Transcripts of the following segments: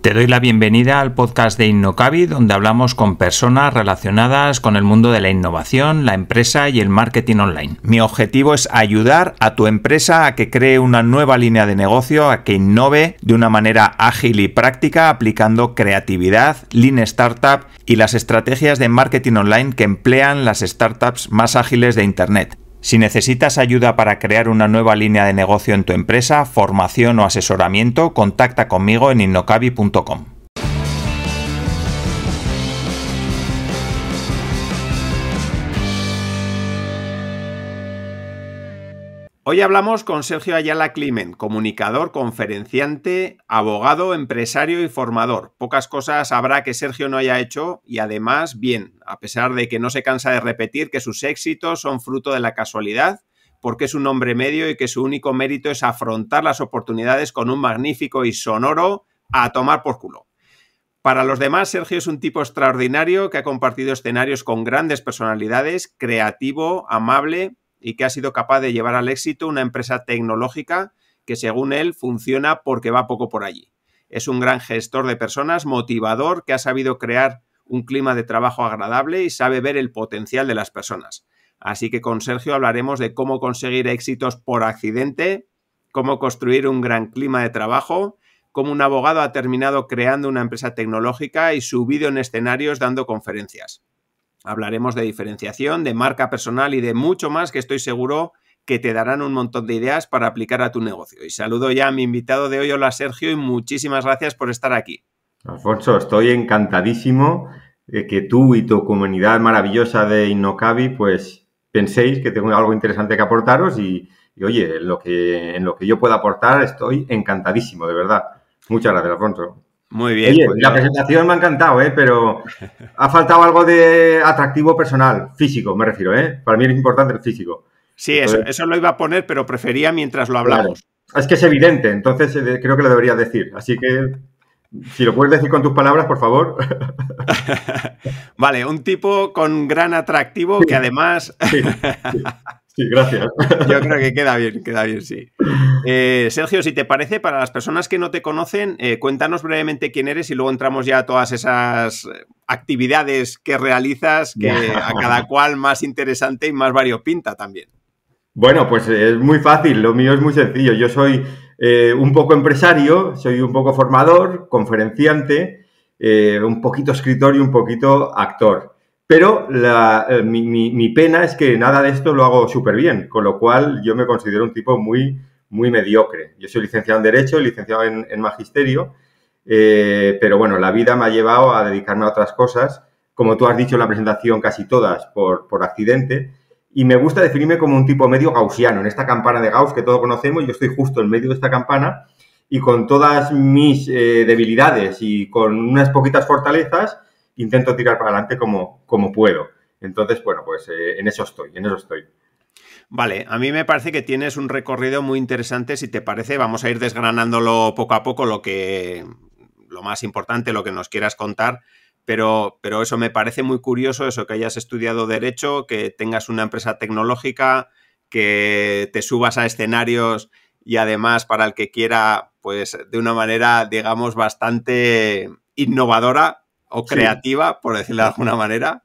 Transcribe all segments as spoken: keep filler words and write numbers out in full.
Te doy la bienvenida al podcast de Innocavi, donde hablamos con personas relacionadas con el mundo de la innovación, la empresa y el marketing online. Mi objetivo es ayudar a tu empresa a que cree una nueva línea de negocio, a que innove de una manera ágil y práctica, aplicando creatividad, Lean Startup y las estrategias de marketing online que emplean las startups más ágiles de Internet. Si necesitas ayuda para crear una nueva línea de negocio en tu empresa, formación o asesoramiento, contacta conmigo en innocavi punto com. Hoy hablamos con Sergio Ayala Climent, comunicador, conferenciante, abogado, empresario y formador. Pocas cosas habrá que Sergio no haya hecho y además bien, a pesar de que no se cansa de repetir que sus éxitos son fruto de la casualidad, porque es un hombre medio y que su único mérito es afrontar las oportunidades con un magnífico y sonoro a tomar por culo. Para los demás, Sergio es un tipo extraordinario que ha compartido escenarios con grandes personalidades, creativo, amable y que ha sido capaz de llevar al éxito una empresa tecnológica que, según él, funciona porque va poco por allí. Es un gran gestor de personas, motivador, que ha sabido crear un clima de trabajo agradable y sabe ver el potencial de las personas. Así que con Sergio hablaremos de cómo conseguir éxitos por accidente, cómo construir un gran clima de trabajo, cómo un abogado ha terminado creando una empresa tecnológica y subido en escenarios dando conferencias. Hablaremos de diferenciación, de marca personal y de mucho más que estoy seguro que te darán un montón de ideas para aplicar a tu negocio. Y saludo ya a mi invitado de hoy. Hola Sergio y muchísimas gracias por estar aquí. Alfonso, estoy encantadísimo de que tú y tu comunidad maravillosa de Innocavi pues penséis que tengo algo interesante que aportaros y, y oye, en lo, que, en lo que yo pueda aportar estoy encantadísimo, de verdad. Muchas gracias, Alfonso. Muy bien. Oye, pues la yo... presentación me ha encantado, ¿eh? Pero ha faltado algo de atractivo personal, físico, me refiero, ¿eh? Para mí es importante el físico. Sí, entonces, eso, eso lo iba a poner, pero prefería mientras lo hablamos. Claro. Es que es evidente, entonces eh, creo que lo deberías decir. Así que, si lo puedes decir con tus palabras, por favor. Vale, un tipo con gran atractivo que además... Sí, sí. Sí, gracias. Yo creo que queda bien, queda bien, sí. Eh, Sergio, si te parece, para las personas que no te conocen, eh, cuéntanos brevemente quién eres y luego entramos ya a todas esas actividades que realizas, que a cada cual más interesante y más variopinta también. Bueno, pues es muy fácil, lo mío es muy sencillo. Yo soy eh, un poco empresario, soy un poco formador, conferenciante, eh, un poquito escritor y un poquito actor. Pero la, eh, mi, mi, mi pena es que nada de esto lo hago súper bien, con lo cual yo me considero un tipo muy, muy mediocre. Yo soy licenciado en Derecho y licenciado en, en Magisterio, eh, pero bueno, la vida me ha llevado a dedicarme a otras cosas, como tú has dicho en la presentación, casi todas por, por accidente, y me gusta definirme como un tipo medio gaussiano. En esta campana de Gauss que todos conocemos, yo estoy justo en medio de esta campana y con todas mis eh, debilidades y con unas poquitas fortalezas, intento tirar para adelante como, como puedo. Entonces, bueno, pues eh, en eso estoy, en eso estoy. Vale, a mí me parece que tienes un recorrido muy interesante. Si te parece, vamos a ir desgranándolo poco a poco, lo que, lo más importante, lo que nos quieras contar. Pero, pero eso me parece muy curioso, eso que hayas estudiado Derecho, que tengas una empresa tecnológica, que te subas a escenarios y además para el que quiera, pues de una manera, digamos, bastante innovadora o creativa, sí, por decirlo de alguna manera.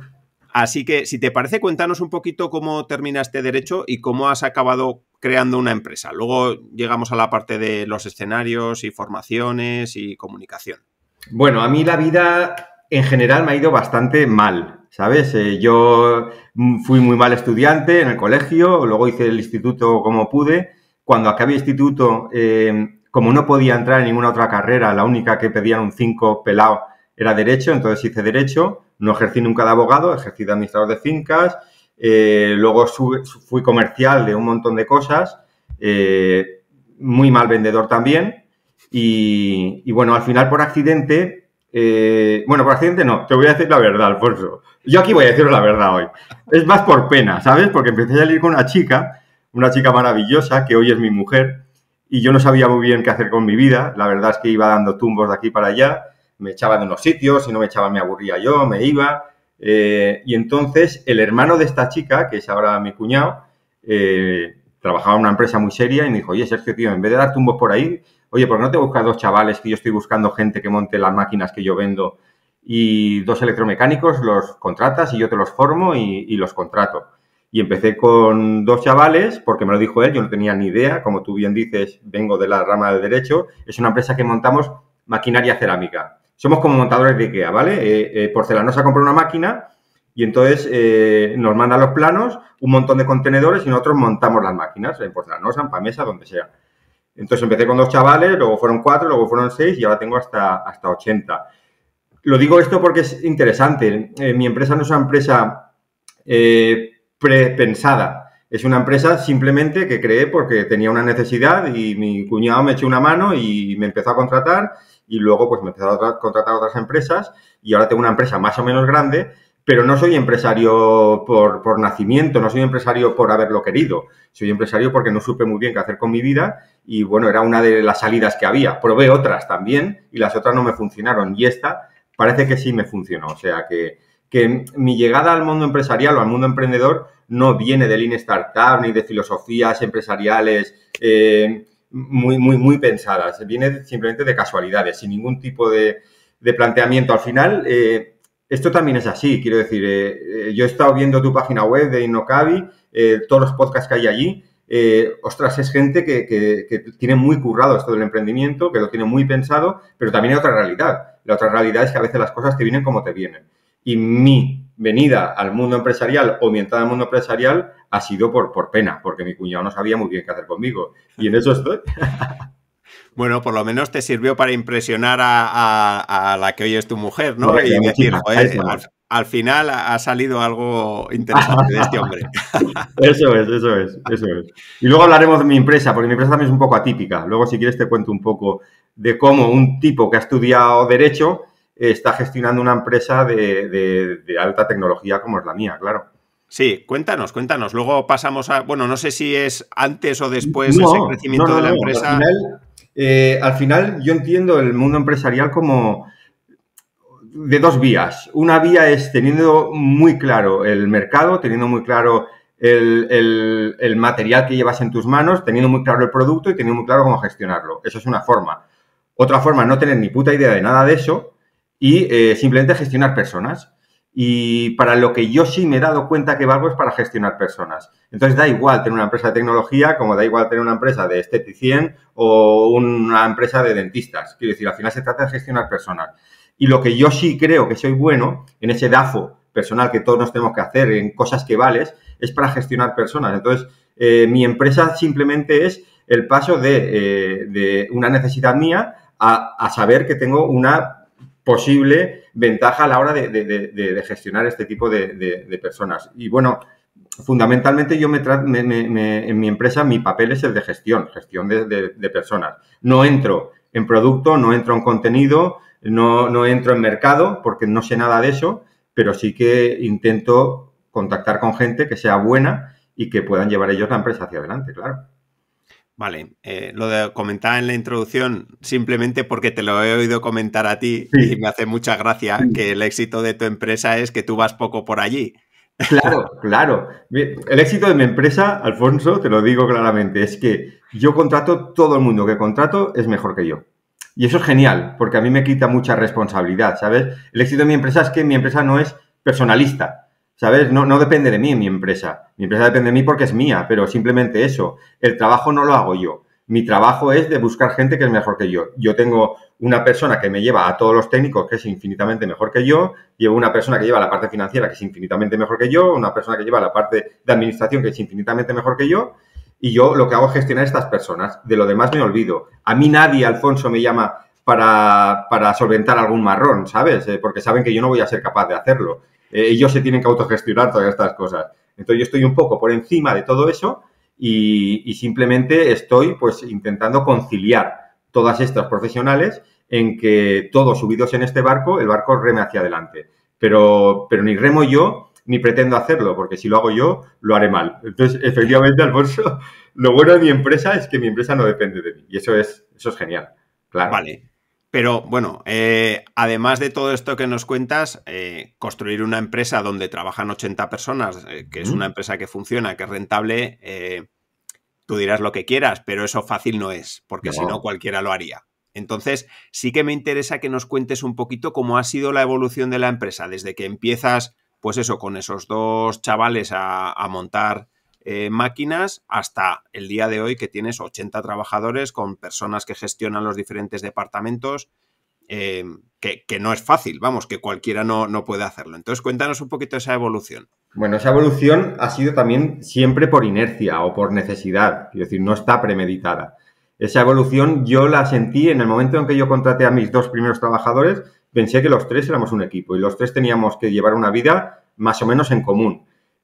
Así que, si te parece, cuéntanos un poquito cómo terminaste Derecho y cómo has acabado creando una empresa. Luego llegamos a la parte de los escenarios y formaciones y comunicación. Bueno, a mí la vida en general me ha ido bastante mal, ¿sabes? Eh, yo fui muy mal estudiante en el colegio, luego hice el instituto como pude. Cuando acabé el instituto, eh, como no podía entrar en ninguna otra carrera, la única que pedían un cinco pelado era Derecho, entonces hice Derecho. No ejercí nunca de abogado, ejercí de administrador de fincas. Eh, luego sube, fui comercial de un montón de cosas. Eh, muy mal vendedor también. Y, y bueno, al final por accidente... Eh, bueno, por accidente no, te voy a decir la verdad, Alfonso. Yo aquí voy a deciros la verdad hoy. Es más por pena, ¿sabes? Porque empecé a salir con una chica, una chica maravillosa, que hoy es mi mujer, y yo no sabía muy bien qué hacer con mi vida. La verdad es que iba dando tumbos de aquí para allá. Me echaba de unos sitios, si no me echaba me aburría yo, me iba. Eh, y entonces el hermano de esta chica, que es ahora mi cuñado, eh, trabajaba en una empresa muy seria y me dijo, oye, Sergio, tío, en vez de dar tumbos por ahí, oye, ¿por qué no te buscas dos chavales que yo estoy buscando gente que monte las máquinas que yo vendo y dos electromecánicos, los contratas y yo te los formo y, y los contrato? Y empecé con dos chavales, porque me lo dijo él, yo no tenía ni idea, como tú bien dices, vengo de la rama del derecho, es una empresa que montamos maquinaria cerámica. Somos como montadores de IKEA, ¿vale? Eh, eh, Porcelanosa compra una máquina y entonces eh, nos mandan los planos, un montón de contenedores y nosotros montamos las máquinas, en Porcelanosa, en Pamesa, donde sea. Entonces empecé con dos chavales, luego fueron cuatro, luego fueron seis y ahora tengo hasta, hasta ochenta. Lo digo esto porque es interesante. Eh, mi empresa no es una empresa eh, prepensada. Es una empresa simplemente que creé porque tenía una necesidad y mi cuñado me echó una mano y me empezó a contratar y luego pues me empezó a contratar a otras empresas y ahora tengo una empresa más o menos grande, pero no soy empresario por, por nacimiento, no soy empresario por haberlo querido. Soy empresario porque no supe muy bien qué hacer con mi vida y bueno, era una de las salidas que había. Probé otras también y las otras no me funcionaron y esta parece que sí me funcionó. O sea que, que mi llegada al mundo empresarial o al mundo emprendedor no viene de Lean Startup ni de filosofías empresariales eh, muy, muy, muy pensadas. Viene simplemente de casualidades, sin ningún tipo de, de planteamiento. Al final, eh, esto también es así. Quiero decir, eh, yo he estado viendo tu página web de Innocavi, eh, todos los podcasts que hay allí. Eh, ostras, es gente que, que, que tiene muy currado esto del emprendimiento, que lo tiene muy pensado, pero también hay otra realidad. La otra realidad es que a veces las cosas te vienen como te vienen. Y mi venida al mundo empresarial o mi entrada al mundo empresarial ha sido por, por pena, porque mi cuñado no sabía muy bien qué hacer conmigo. Y en eso estoy. Bueno, por lo menos te sirvió para impresionar a, a, a la que hoy es tu mujer, ¿no? No, y decir, china, joder, al, al final ha salido algo interesante de este hombre. Eso es, eso es, eso es. Y luego hablaremos de mi empresa, porque mi empresa también es un poco atípica. Luego, si quieres, te cuento un poco de cómo un tipo que ha estudiado Derecho está gestionando una empresa de, de, de alta tecnología como es la mía, claro. Sí, cuéntanos, cuéntanos. Luego pasamos a... Bueno, no sé si es antes o después no, ese crecimiento no, no, de la no. empresa. Al final, eh, al final, yo entiendo el mundo empresarial como de dos vías. Una vía es teniendo muy claro el mercado, teniendo muy claro el, el, el material que llevas en tus manos, teniendo muy claro el producto y teniendo muy claro cómo gestionarlo. Eso es una forma. Otra forma es no tener ni puta idea de nada de eso y eh, simplemente gestionar personas. Y para lo que yo sí me he dado cuenta que valgo es para gestionar personas. Entonces da igual tener una empresa de tecnología como da igual tener una empresa de esteticien o una empresa de dentistas. Quiero decir, al final se trata de gestionar personas. Y lo que yo sí creo que soy bueno en ese D A F O personal que todos nos tenemos que hacer, en cosas que vales, es para gestionar personas. Entonces, eh, mi empresa simplemente es el paso de, eh, de una necesidad mía a, a saber que tengo una posible ventaja a la hora de, de, de, de gestionar este tipo de, de, de personas. Y bueno, fundamentalmente yo me, tra me, me, me en mi empresa mi papel es el de gestión, gestión de, de, de personas. No entro en producto, no entro en contenido, no, no entro en mercado porque no sé nada de eso, pero sí que intento contactar con gente que sea buena y que puedan llevar ellos la empresa hacia adelante, claro. Vale, eh, lo de comentar en la introducción simplemente porque te lo he oído comentar a ti sí. Y me hace mucha gracia sí. Que el éxito de tu empresa es que tú vas poco por allí. Claro, claro. El éxito de mi empresa, Alfonso, te lo digo claramente, es que yo contrato, todo el mundo que contrato es mejor que yo. Y eso es genial, porque a mí me quita mucha responsabilidad, ¿sabes? El éxito de mi empresa es que mi empresa no es personalista, ¿sabes? No, no depende de mí mi empresa. Mi empresa depende de mí porque es mía, pero simplemente eso. El trabajo no lo hago yo. Mi trabajo es de buscar gente que es mejor que yo. Yo tengo una persona que me lleva a todos los técnicos que es infinitamente mejor que yo. Llevo una persona que lleva la parte financiera que es infinitamente mejor que yo. Una persona que lleva la parte de administración que es infinitamente mejor que yo. Y yo lo que hago es gestionar estas personas. De lo demás me olvido. A mí nadie, Alfonso, me llama para, para solventar algún marrón, ¿sabes? Eh, porque saben que yo no voy a ser capaz de hacerlo. Eh, ellos se tienen que autogestionar todas estas cosas. Entonces yo estoy un poco por encima de todo eso y, y simplemente estoy pues intentando conciliar todas estas profesionales en que todos subidos en este barco, el barco reme hacia adelante. Pero, pero ni remo yo ni pretendo hacerlo, porque si lo hago yo, lo haré mal. Entonces, efectivamente, Alfonso, lo bueno de mi empresa es que mi empresa no depende de mí y eso es, eso es genial, claro. Vale. Pero bueno, eh, además de todo esto que nos cuentas, eh, construir una empresa donde trabajan ochenta personas, eh, que es una empresa que funciona, que es rentable, eh, tú dirás lo que quieras, pero eso fácil no es, porque No. si no cualquiera lo haría. Entonces, sí que me interesa que nos cuentes un poquito cómo ha sido la evolución de la empresa, desde que empiezas, pues eso, con esos dos chavales a, a montar eh, máquinas, hasta el día de hoy que tienes ochenta trabajadores con personas que gestionan los diferentes departamentos, eh, que, que no es fácil, vamos, que cualquiera no, no puede hacerlo. Entonces, cuéntanos un poquito esa evolución. Bueno, esa evolución ha sido también siempre por inercia o por necesidad, quiero decir, no está premeditada. Esa evolución yo la sentí en el momento en que yo contraté a mis dos primeros trabajadores, pensé que los tres éramos un equipo y los tres teníamos que llevar una vida más o menos en común.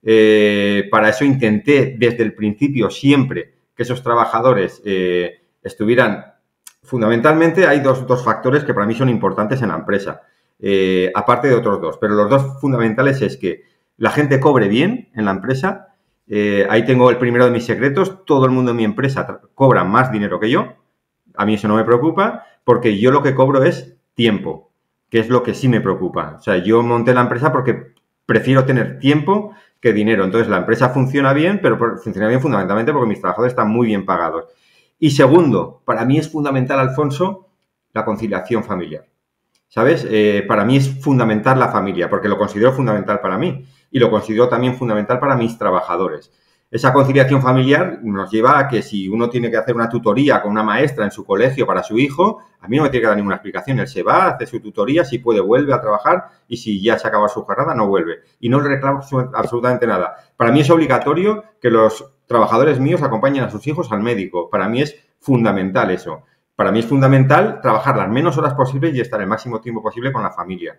Eh, para eso intenté desde el principio siempre que esos trabajadores eh, estuvieran... Fundamentalmente hay dos, dos factores que para mí son importantes en la empresa, eh, aparte de otros dos, pero los dos fundamentales es que la gente cobre bien en la empresa. Eh, ahí tengo el primero de mis secretos. Todo el mundo en mi empresa cobra más dinero que yo. A mí eso no me preocupa porque yo lo que cobro es tiempo, que es lo que sí me preocupa. O sea, yo monté la empresa porque prefiero tener tiempo que dinero. Entonces, la empresa funciona bien, pero funciona bien fundamentalmente porque mis trabajadores están muy bien pagados. Y segundo, para mí es fundamental, Alfonso, la conciliación familiar. ¿Sabes? Eh, para mí es fundamental la familia, porque lo considero fundamental para mí y lo considero también fundamental para mis trabajadores. Esa conciliación familiar nos lleva a que si uno tiene que hacer una tutoría con una maestra en su colegio para su hijo, a mí no me tiene que dar ninguna explicación. Él se va, hace su tutoría, si puede vuelve a trabajar y si ya se acaba su jornada no vuelve. Y no le reclamo absolutamente nada. Para mí es obligatorio que los trabajadores míos acompañen a sus hijos al médico. Para mí es fundamental eso. Para mí es fundamental trabajar las menos horas posibles y estar el máximo tiempo posible con la familia.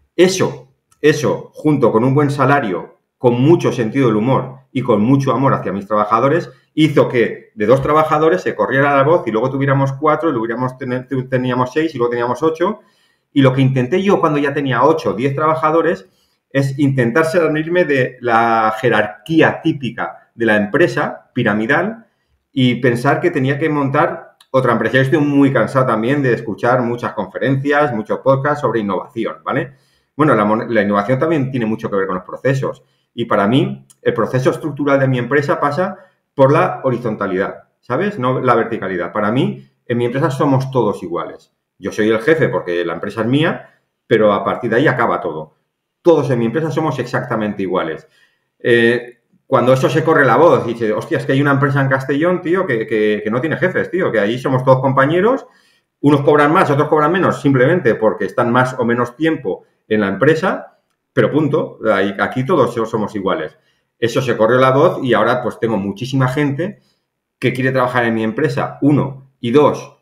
Eso, eso, junto con un buen salario, con mucho sentido del humor y con mucho amor hacia mis trabajadores, hizo que de dos trabajadores se corriera la voz y luego tuviéramos cuatro, y luego tener, teníamos seis y luego teníamos ocho. Y lo que intenté yo cuando ya tenía ocho o diez trabajadores es intentar salirme de la jerarquía típica de la empresa piramidal y pensar que tenía que montar otra empresa. Yo estoy muy cansado también de escuchar muchas conferencias, muchos podcasts sobre innovación, ¿vale? Bueno, la, la innovación también tiene mucho que ver con los procesos. Y para mí, el proceso estructural de mi empresa pasa por la horizontalidad, ¿sabes? No la verticalidad. Para mí, en mi empresa somos todos iguales. Yo soy el jefe porque la empresa es mía, pero a partir de ahí acaba todo. Todos en mi empresa somos exactamente iguales. Eh, Cuando eso se corre la voz y dice, hostia, es que hay una empresa en Castellón, tío, que, que, que no tiene jefes, tío, que ahí somos todos compañeros, unos cobran más, otros cobran menos, simplemente porque están más o menos tiempo en la empresa, pero punto, aquí todos somos iguales. Eso se corrió la voz y ahora pues tengo muchísima gente que quiere trabajar en mi empresa, uno, y dos,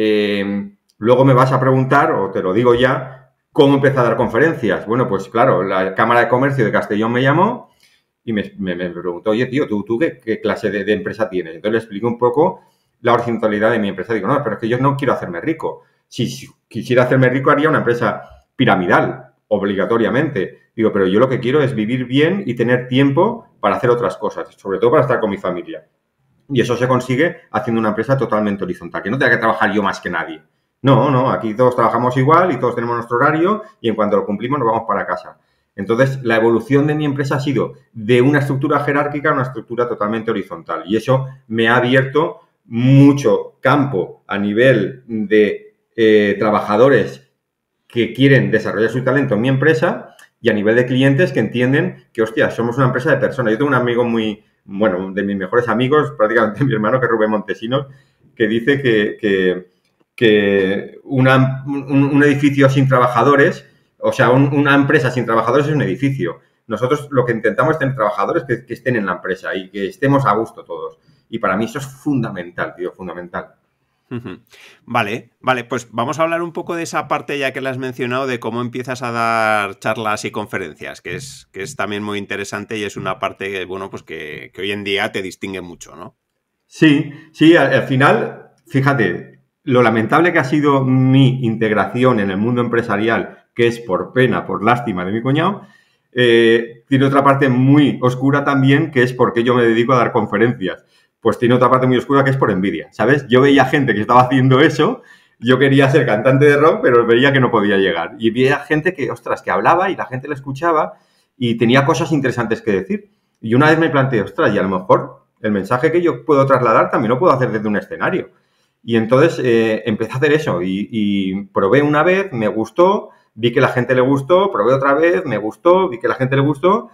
eh, luego me vas a preguntar, o te lo digo ya, ¿cómo empecé a dar conferencias? Bueno, pues claro, la Cámara de Comercio de Castellón me llamó y me, me, me preguntó, oye, tío, ¿tú, tú qué, qué clase de, de empresa tienes? Entonces le expliqué un poco la horizontalidad de mi empresa. Digo, no, pero es que yo no quiero hacerme rico. Si, si quisiera hacerme rico, haría una empresa piramidal, obligatoriamente. Digo, pero yo lo que quiero es vivir bien y tener tiempo para hacer otras cosas, sobre todo para estar con mi familia. Y eso se consigue haciendo una empresa totalmente horizontal, que no tenga que trabajar yo más que nadie. No, no, aquí todos trabajamos igual y todos tenemos nuestro horario y en cuanto lo cumplimos nos vamos para casa. Entonces, la evolución de mi empresa ha sido de una estructura jerárquica a una estructura totalmente horizontal. Y eso me ha abierto mucho campo a nivel de eh, trabajadores que quieren desarrollar su talento en mi empresa y a nivel de clientes que entienden que, hostia, somos una empresa de personas. Yo tengo un amigo muy, bueno, de mis mejores amigos, prácticamente mi hermano, que es Rubén Montesinos, que dice que, que, que una, un, un edificio sin trabajadores... O sea, un, una empresa sin trabajadores es un edificio. Nosotros lo que intentamos es tener trabajadores que, que estén en la empresa y que estemos a gusto todos. Y para mí eso es fundamental, tío, fundamental. Vale, vale, pues vamos a hablar un poco de esa parte ya que la has mencionado, de cómo empiezas a dar charlas y conferencias, que es, que es también muy interesante y es una parte, bueno, pues que, que hoy en día te distingue mucho, ¿no? Sí, sí, al, al final, fíjate, lo lamentable que ha sido mi integración en el mundo empresarial, que es por pena, por lástima de mi cuñado, eh, tiene otra parte muy oscura también, que es porque yo me dedico a dar conferencias. Pues tiene otra parte muy oscura que es por envidia, ¿sabes? Yo veía gente que estaba haciendo eso, yo quería ser cantante de rock, pero veía que no podía llegar. Y veía gente que, ostras, que hablaba y la gente le escuchaba y tenía cosas interesantes que decir. Y una vez me planteé, ostras, y a lo mejor El mensaje que yo puedo trasladar también lo puedo hacer desde un escenario. Y entonces eh, empecé a hacer eso y, y probé una vez, me gustó, vi que la gente le gustó, probé otra vez, me gustó, vi que la gente le gustó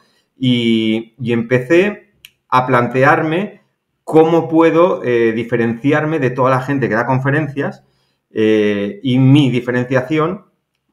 y, y empecé a plantearme cómo puedo eh, diferenciarme de toda la gente que da conferencias eh, y mi diferenciación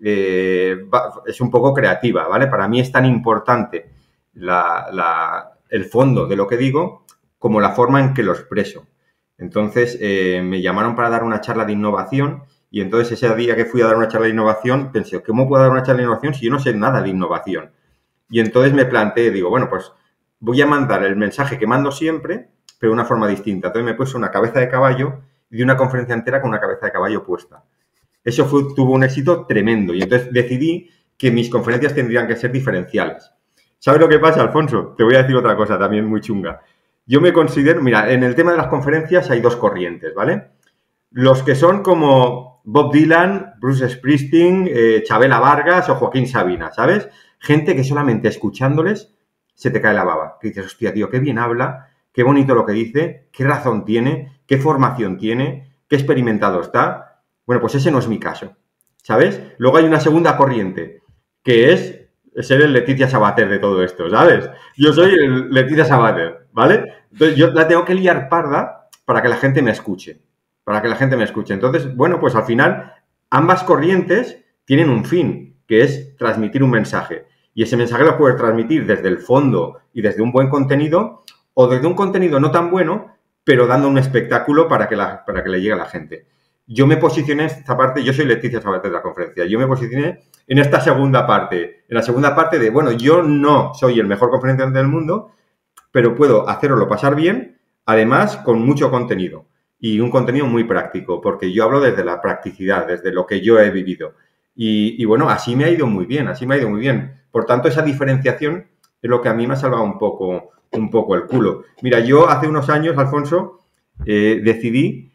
eh, va, es un poco creativa, ¿vale? Para mí es tan importante la, la, el fondo de lo que digo como la forma en que lo expreso. Entonces, eh, me llamaron para dar una charla de innovación y entonces ese día que fui a dar una charla de innovación pensé, ¿cómo puedo dar una charla de innovación si yo no sé nada de innovación? Y entonces me planteé, digo, bueno, pues voy a mandar el mensaje que mando siempre, pero de una forma distinta. Entonces me puse una cabeza de caballo y di una conferencia entera con una cabeza de caballo puesta. Eso fue, tuvo un éxito tremendo y entonces decidí que mis conferencias tendrían que ser diferenciales. ¿Sabes lo que pasa, Alfonso? Te voy a decir otra cosa también muy chunga. Yo me considero, mira, en el tema de las conferencias hay dos corrientes, ¿vale? Los que son como Bob Dylan, Bruce Springsteen, eh, Chabela Vargas o Joaquín Sabina, ¿sabes? Gente que solamente escuchándoles se te cae la baba. Que dices, hostia, tío, qué bien habla, qué bonito lo que dice, qué razón tiene, qué formación tiene, qué experimentado está. Bueno, pues ese no es mi caso, ¿sabes? Luego hay una segunda corriente, que es ser el Leticia Sabater de todo esto, ¿sabes? Yo soy el Leticia Sabater, ¿vale? Entonces yo la tengo que liar parda para que la gente me escuche, para que la gente me escuche. Entonces, bueno, pues al final ambas corrientes tienen un fin, que es transmitir un mensaje. Y ese mensaje lo puedes transmitir desde el fondo y desde un buen contenido o desde un contenido no tan bueno, pero dando un espectáculo para que, la, para que le llegue a la gente. Yo me posicioné en esta parte, yo soy Leticia Sabater de la conferencia, yo me posicioné en esta segunda parte, en la segunda parte de, bueno, yo no soy el mejor conferenciante del mundo, pero puedo hacerlo pasar bien, además con mucho contenido y un contenido muy práctico, porque yo hablo desde la practicidad, desde lo que yo he vivido. Y, y bueno, así me ha ido muy bien, así me ha ido muy bien. Por tanto, esa diferenciación es lo que a mí me ha salvado un poco, un poco el culo. Mira, yo hace unos años, Alfonso, eh, decidí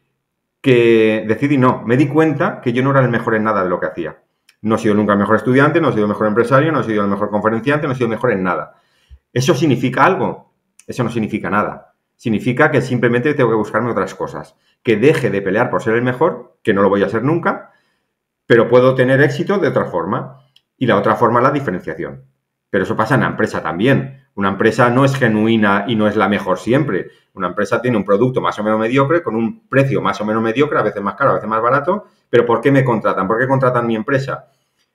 que, decidí no, me di cuenta que yo no era el mejor en nada de lo que hacía. No he sido nunca el mejor estudiante, no he sido el mejor empresario, no he sido el mejor conferenciante, no he sido el mejor en nada. ¿Eso significa algo? Eso no significa nada. Significa que simplemente tengo que buscarme otras cosas. Que deje de pelear por ser el mejor, que no lo voy a ser nunca, pero puedo tener éxito de otra forma. Y la otra forma es la diferenciación. Pero eso pasa en la empresa también. Una empresa no es genuina y no es la mejor siempre. Una empresa tiene un producto más o menos mediocre, con un precio más o menos mediocre, a veces más caro, a veces más barato. Pero ¿por qué me contratan? ¿Por qué contratan mi empresa?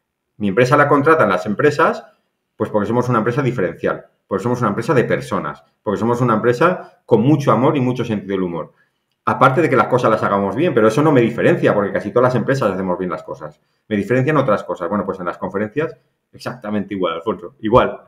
Mi empresa la contratan las empresas, pues porque somos una empresa diferencial. Porque somos una empresa de personas. Porque somos una empresa con mucho amor y mucho sentido del humor. Aparte de que las cosas las hagamos bien, pero eso no me diferencia, porque casi todas las empresas hacemos bien las cosas. Me diferencian otras cosas. Bueno, pues en las conferencias, exactamente igual, Alfonso. Igual.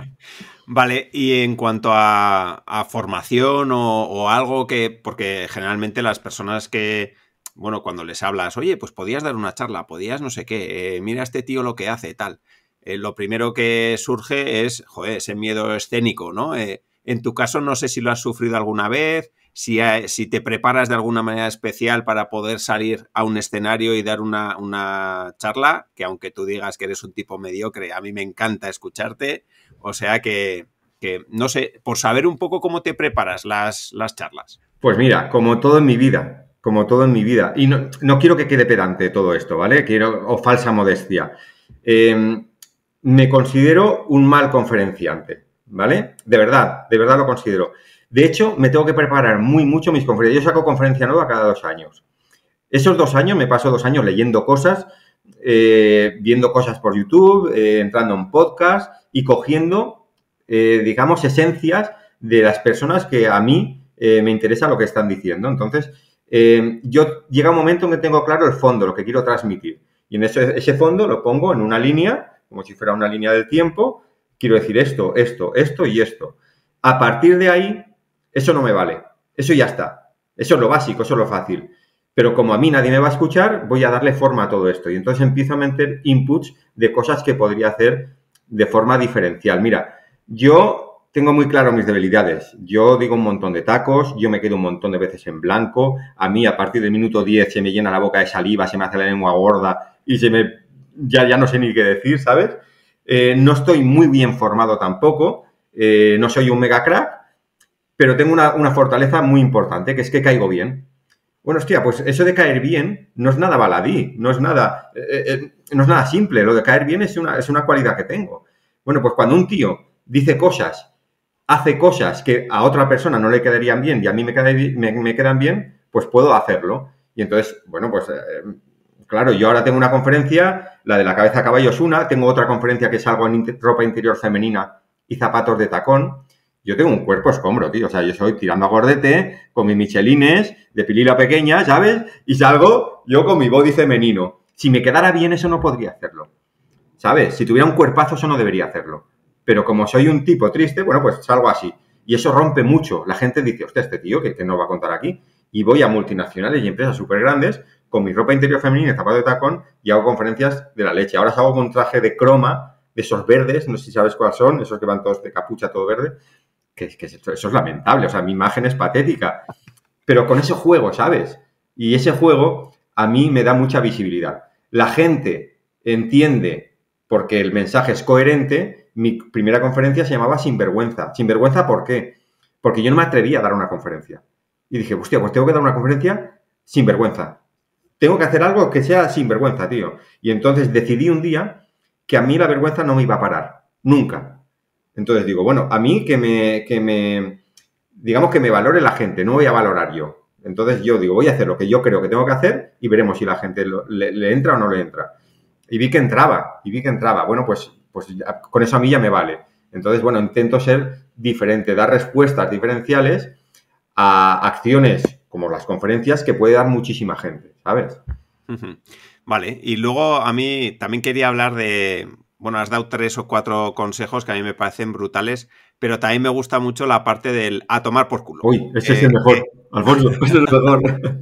Vale, y en cuanto a, a formación o, o algo que... Porque generalmente las personas que... Bueno, cuando les hablas, oye, pues podías dar una charla, podías no sé qué, eh, mira este tío lo que hace, tal. Eh, lo primero que surge es, joder, ese miedo escénico, ¿no? Eh, en tu caso, no sé si lo has sufrido alguna vez, si, hay, si te preparas de alguna manera especial para poder salir a un escenario y dar una, una charla, que aunque tú digas que eres un tipo mediocre, a mí me encanta escucharte. O sea que, que no sé, por saber un poco cómo te preparas las, las charlas. Pues mira, como todo en mi vida, como todo en mi vida, y no, no quiero que quede pedante todo esto, ¿vale? Quiero, o falsa modestia. Eh, me considero un mal conferenciante, ¿vale? De verdad, de verdad lo considero. De hecho, me tengo que preparar muy mucho mis conferencias. Yo saco conferencia nueva cada dos años. Esos dos años, me paso dos años leyendo cosas, eh, viendo cosas por YouTube, eh, entrando en podcast y cogiendo, eh, digamos, esencias de las personas que a mí eh, me interesa lo que están diciendo. Entonces, eh, yo llega un momento en que tengo claro el fondo, lo que quiero transmitir. Y en ese, ese fondo lo pongo en una línea, como si fuera una línea del tiempo. Quiero decir esto, esto, esto y esto. A partir de ahí, eso no me vale. Eso ya está. Eso es lo básico, eso es lo fácil. Pero como a mí nadie me va a escuchar, voy a darle forma a todo esto. Y entonces empiezo a meter inputs de cosas que podría hacer de forma diferencial. Mira, yo tengo muy claro mis debilidades. Yo digo un montón de tacos, yo me quedo un montón de veces en blanco. A mí, a partir del minuto diez, se me llena la boca de saliva, se me hace la lengua gorda y se me ya, ya no sé ni qué decir, ¿sabes? Eh, no estoy muy bien formado tampoco. Eh, no soy un mega crack. pero tengo una, una fortaleza muy importante, que es que caigo bien. Bueno, hostia, pues eso de caer bien no es nada baladí, no es nada, eh, eh, no es nada simple. Lo de caer bien es una, es una cualidad que tengo. Bueno, pues cuando un tío dice cosas, hace cosas que a otra persona no le quedarían bien y a mí me, queda, me, me quedan bien, pues puedo hacerlo. Y entonces, bueno, pues eh, claro, yo ahora tengo una conferencia, la de la cabeza a caballo es una, tengo otra conferencia que es algo en inter, ropa interior femenina y zapatos de tacón. Yo tengo un cuerpo escombro, tío. O sea, yo soy tirando a gordete, con mis michelines, de pilila pequeña, ¿sabes? Y salgo yo con mi body femenino. Si me quedara bien, eso no podría hacerlo. ¿Sabes? Si tuviera un cuerpazo, eso no debería hacerlo. Pero como soy un tipo triste, bueno, pues salgo así. Y eso rompe mucho. La gente dice, hostia, este tío, que, que no va a contar aquí. Y voy a multinacionales y empresas súper grandes con mi ropa interior femenina y zapato de tacón y hago conferencias de la leche. Ahora salgo con un traje de croma, de esos verdes, no sé si sabes cuáles son, esos que van todos de capucha, todo verde. Que, que eso, eso es lamentable, o sea, mi imagen es patética, pero con ese juego, ¿sabes? Y ese juego a mí me da mucha visibilidad. La gente entiende, porque el mensaje es coherente. Mi primera conferencia se llamaba Sinvergüenza. ¿Sinvergüenza por qué? Porque yo no me atrevía a dar una conferencia. Y dije, hostia, pues tengo que dar una conferencia sin vergüenza. Tengo que hacer algo que sea sin vergüenza, tío. Y entonces decidí un día que a mí la vergüenza no me iba a parar, nunca. Entonces digo, bueno, a mí que me, que me, digamos que me valore la gente, no voy a valorar yo. Entonces yo digo, voy a hacer lo que yo creo que tengo que hacer y veremos si la gente lo, le, le entra o no le entra. Y vi que entraba, y vi que entraba. Bueno, pues, pues ya, con eso a mí ya me vale. Entonces, bueno, intento ser diferente, dar respuestas diferenciales a acciones como las conferencias que puede dar muchísima gente, ¿sabes? Uh-huh. Vale, y luego a mí también quería hablar de... Bueno, has dado tres o cuatro consejos que a mí me parecen brutales, pero también me gusta mucho la parte del a tomar por culo. Uy, ese eh, es el mejor, eh, Alfonso, ese es el mejor.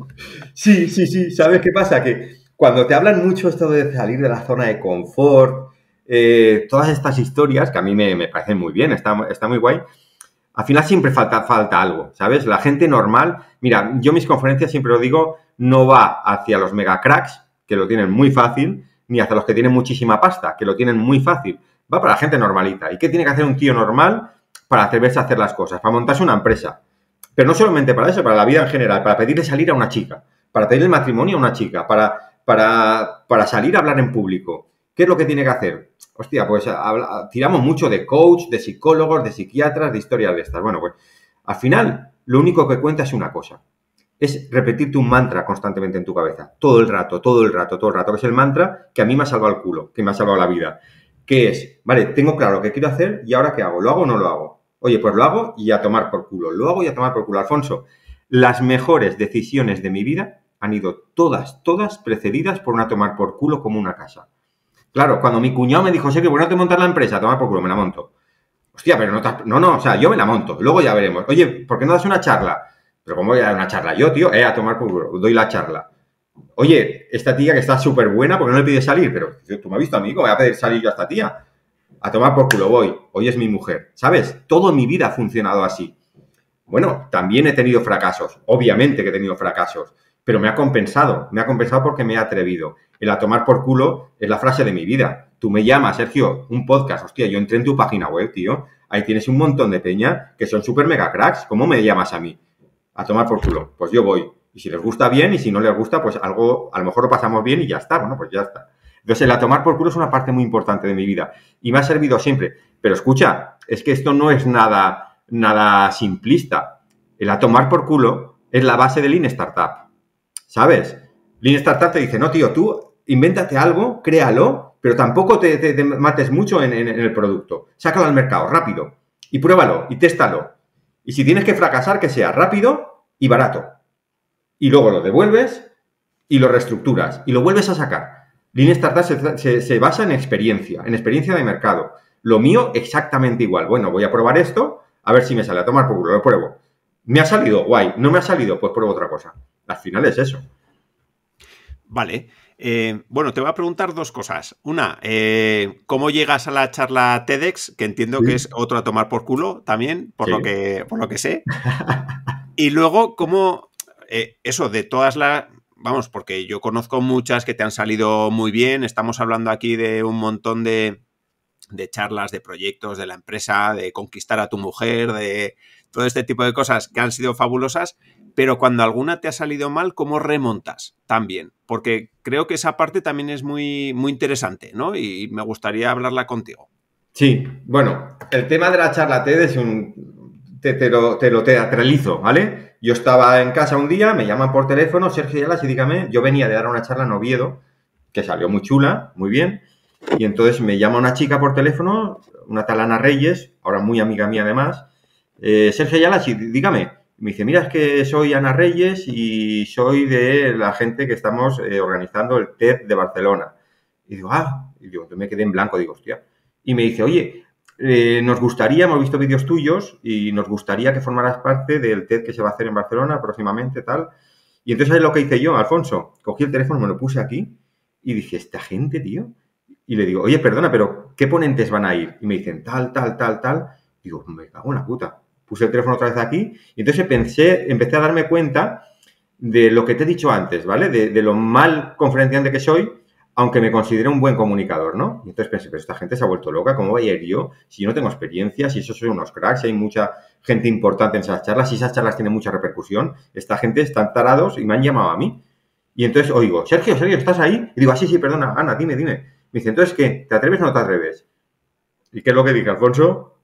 Sí, sí, sí, ¿sabes qué pasa? Que cuando te hablan mucho esto de salir de la zona de confort, eh, todas estas historias, que a mí me, me parecen muy bien, está, está muy guay, al final siempre falta, falta algo, ¿sabes? La gente normal, mira, yo mis conferencias siempre lo digo, no va hacia los mega cracks, que lo tienen muy fácil, ni hacia los que tienen muchísima pasta, que lo tienen muy fácil. Va para la gente normalita. ¿Y qué tiene que hacer un tío normal para atreverse a hacer las cosas? Para montarse una empresa. Pero no solamente para eso, para la vida en general, para pedirle salir a una chica, para pedirle matrimonio a una chica, para, para, para salir a hablar en público. ¿Qué es lo que tiene que hacer? Hostia, pues habla, tiramos mucho de coach, de psicólogos, de psiquiatras, de historias de estas. Bueno, pues al final lo único que cuenta es una cosa. Es repetirte un mantra constantemente en tu cabeza. Todo el rato, todo el rato, todo el rato. Que es el mantra que a mí me ha salvado el culo, que me ha salvado la vida. Que es, vale, tengo claro lo que quiero hacer y ahora ¿qué hago? ¿Lo hago o no lo hago? Oye, pues lo hago y a tomar por culo. Lo hago y a tomar por culo. Alfonso, las mejores decisiones de mi vida han ido todas, todas precedidas por una tomar por culo como una casa. Claro, cuando mi cuñado me dijo, Sergio, ¿por qué no te montas la empresa? A tomar por culo, me la monto. Hostia, pero no, te has... no, no, o sea, yo me la monto. Luego ya veremos. Oye, ¿por qué no das una charla? Pero ¿cómo voy a dar una charla yo, tío? Eh, a tomar por culo, doy la charla. Oye, esta tía que está súper buena, ¿por qué no le pides salir? Pero tío, tú me has visto a mí, ¿cómo voy a pedir salir yo a esta tía? A tomar por culo voy. Hoy es mi mujer. ¿Sabes? Toda mi vida ha funcionado así. Bueno, también he tenido fracasos. Obviamente que he tenido fracasos. Pero me ha compensado. Me ha compensado porque me he atrevido. El a tomar por culo es la frase de mi vida. Tú me llamas, Sergio, un podcast. Hostia, yo entré en tu página web, tío. Ahí tienes un montón de peña que son súper mega cracks. ¿Cómo me llamas a mí? A tomar por culo. Pues yo voy. Y si les gusta bien y si no les gusta, pues algo, a lo mejor lo pasamos bien y ya está. Bueno, pues ya está. Entonces, el a tomar por culo es una parte muy importante de mi vida. Y me ha servido siempre. Pero escucha, es que esto no es nada, nada simplista. El a tomar por culo es la base del Lean Startup. ¿Sabes? Lean Startup te dice, no, tío, tú invéntate algo, créalo, pero tampoco te, te, te mates mucho en, en, en el producto. Sácalo al mercado, rápido. Y pruébalo, y téstalo. Y si tienes que fracasar, que sea rápido y barato. Y luego lo devuelves y lo reestructuras y lo vuelves a sacar. Lean Startup se, se, se basa en experiencia, en experiencia de mercado. Lo mío exactamente igual. Bueno, voy a probar esto, a ver si me sale a tomar por culo, lo pruebo. ¿Me ha salido? Guay. ¿No me ha salido? Pues pruebo otra cosa. Al final es eso. Vale. Eh, bueno, te voy a preguntar dos cosas. Una, eh, ¿cómo llegas a la charla TEDx? Que entiendo sí. que es otro a tomar por culo también, por, sí. lo, que, por lo que sé. Y luego, ¿cómo... Eh, eso, de todas las... Vamos, porque yo conozco muchas que te han salido muy bien. Estamos hablando aquí de un montón de, de charlas, de proyectos de la empresa, de conquistar a tu mujer, de todo este tipo de cosas que han sido fabulosas, pero cuando alguna te ha salido mal, ¿cómo remontas también? Porque creo que esa parte también es muy, muy interesante, ¿no? Y me gustaría hablarla contigo. Sí, bueno, el tema de la charla TED es un... Te, te, lo, te lo teatralizo, ¿vale? Yo estaba en casa un día, me llaman por teléfono, Sergio Yalas, y dígame, yo venía de dar una charla en Oviedo, que salió muy chula, muy bien, y entonces me llama una chica por teléfono, una tal Ana Reyes, ahora muy amiga mía además, eh, Sergio Yalas, y dígame, me dice, mira, es que soy Ana Reyes y soy de la gente que estamos eh, organizando el TED de Barcelona. Y digo, ah, y digo, yo me quedé en blanco, digo, hostia. Y me dice, oye, eh, nos gustaría, hemos visto vídeos tuyos y nos gustaría que formaras parte del TED que se va a hacer en Barcelona próximamente, tal. Y entonces es lo que hice yo, Alfonso. Cogí el teléfono, me lo puse aquí y dije, esta gente, tío. Y le digo, oye, perdona, pero ¿qué ponentes van a ir? Y me dicen, tal, tal, tal, tal. Digo, me cago en la puta. Puse el teléfono otra vez aquí y entonces pensé, empecé a darme cuenta de lo que te he dicho antes, ¿vale? De, de lo mal conferenciante que soy, aunque me considero un buen comunicador, ¿no? Y entonces pensé, pero esta gente se ha vuelto loca, ¿cómo voy a ir yo? Si yo no tengo experiencia, si esos son unos cracks, si hay mucha gente importante en esas charlas, si esas charlas tienen mucha repercusión, esta gente están tarados y me han llamado a mí. Y entonces oigo, Sergio, Sergio, ¿estás ahí? Y digo, ah, sí, sí, perdona, Ana, dime, dime. Me dice, entonces, ¿qué? ¿Te atreves o no te atreves? ¿Y qué es lo que dije, Alfonso?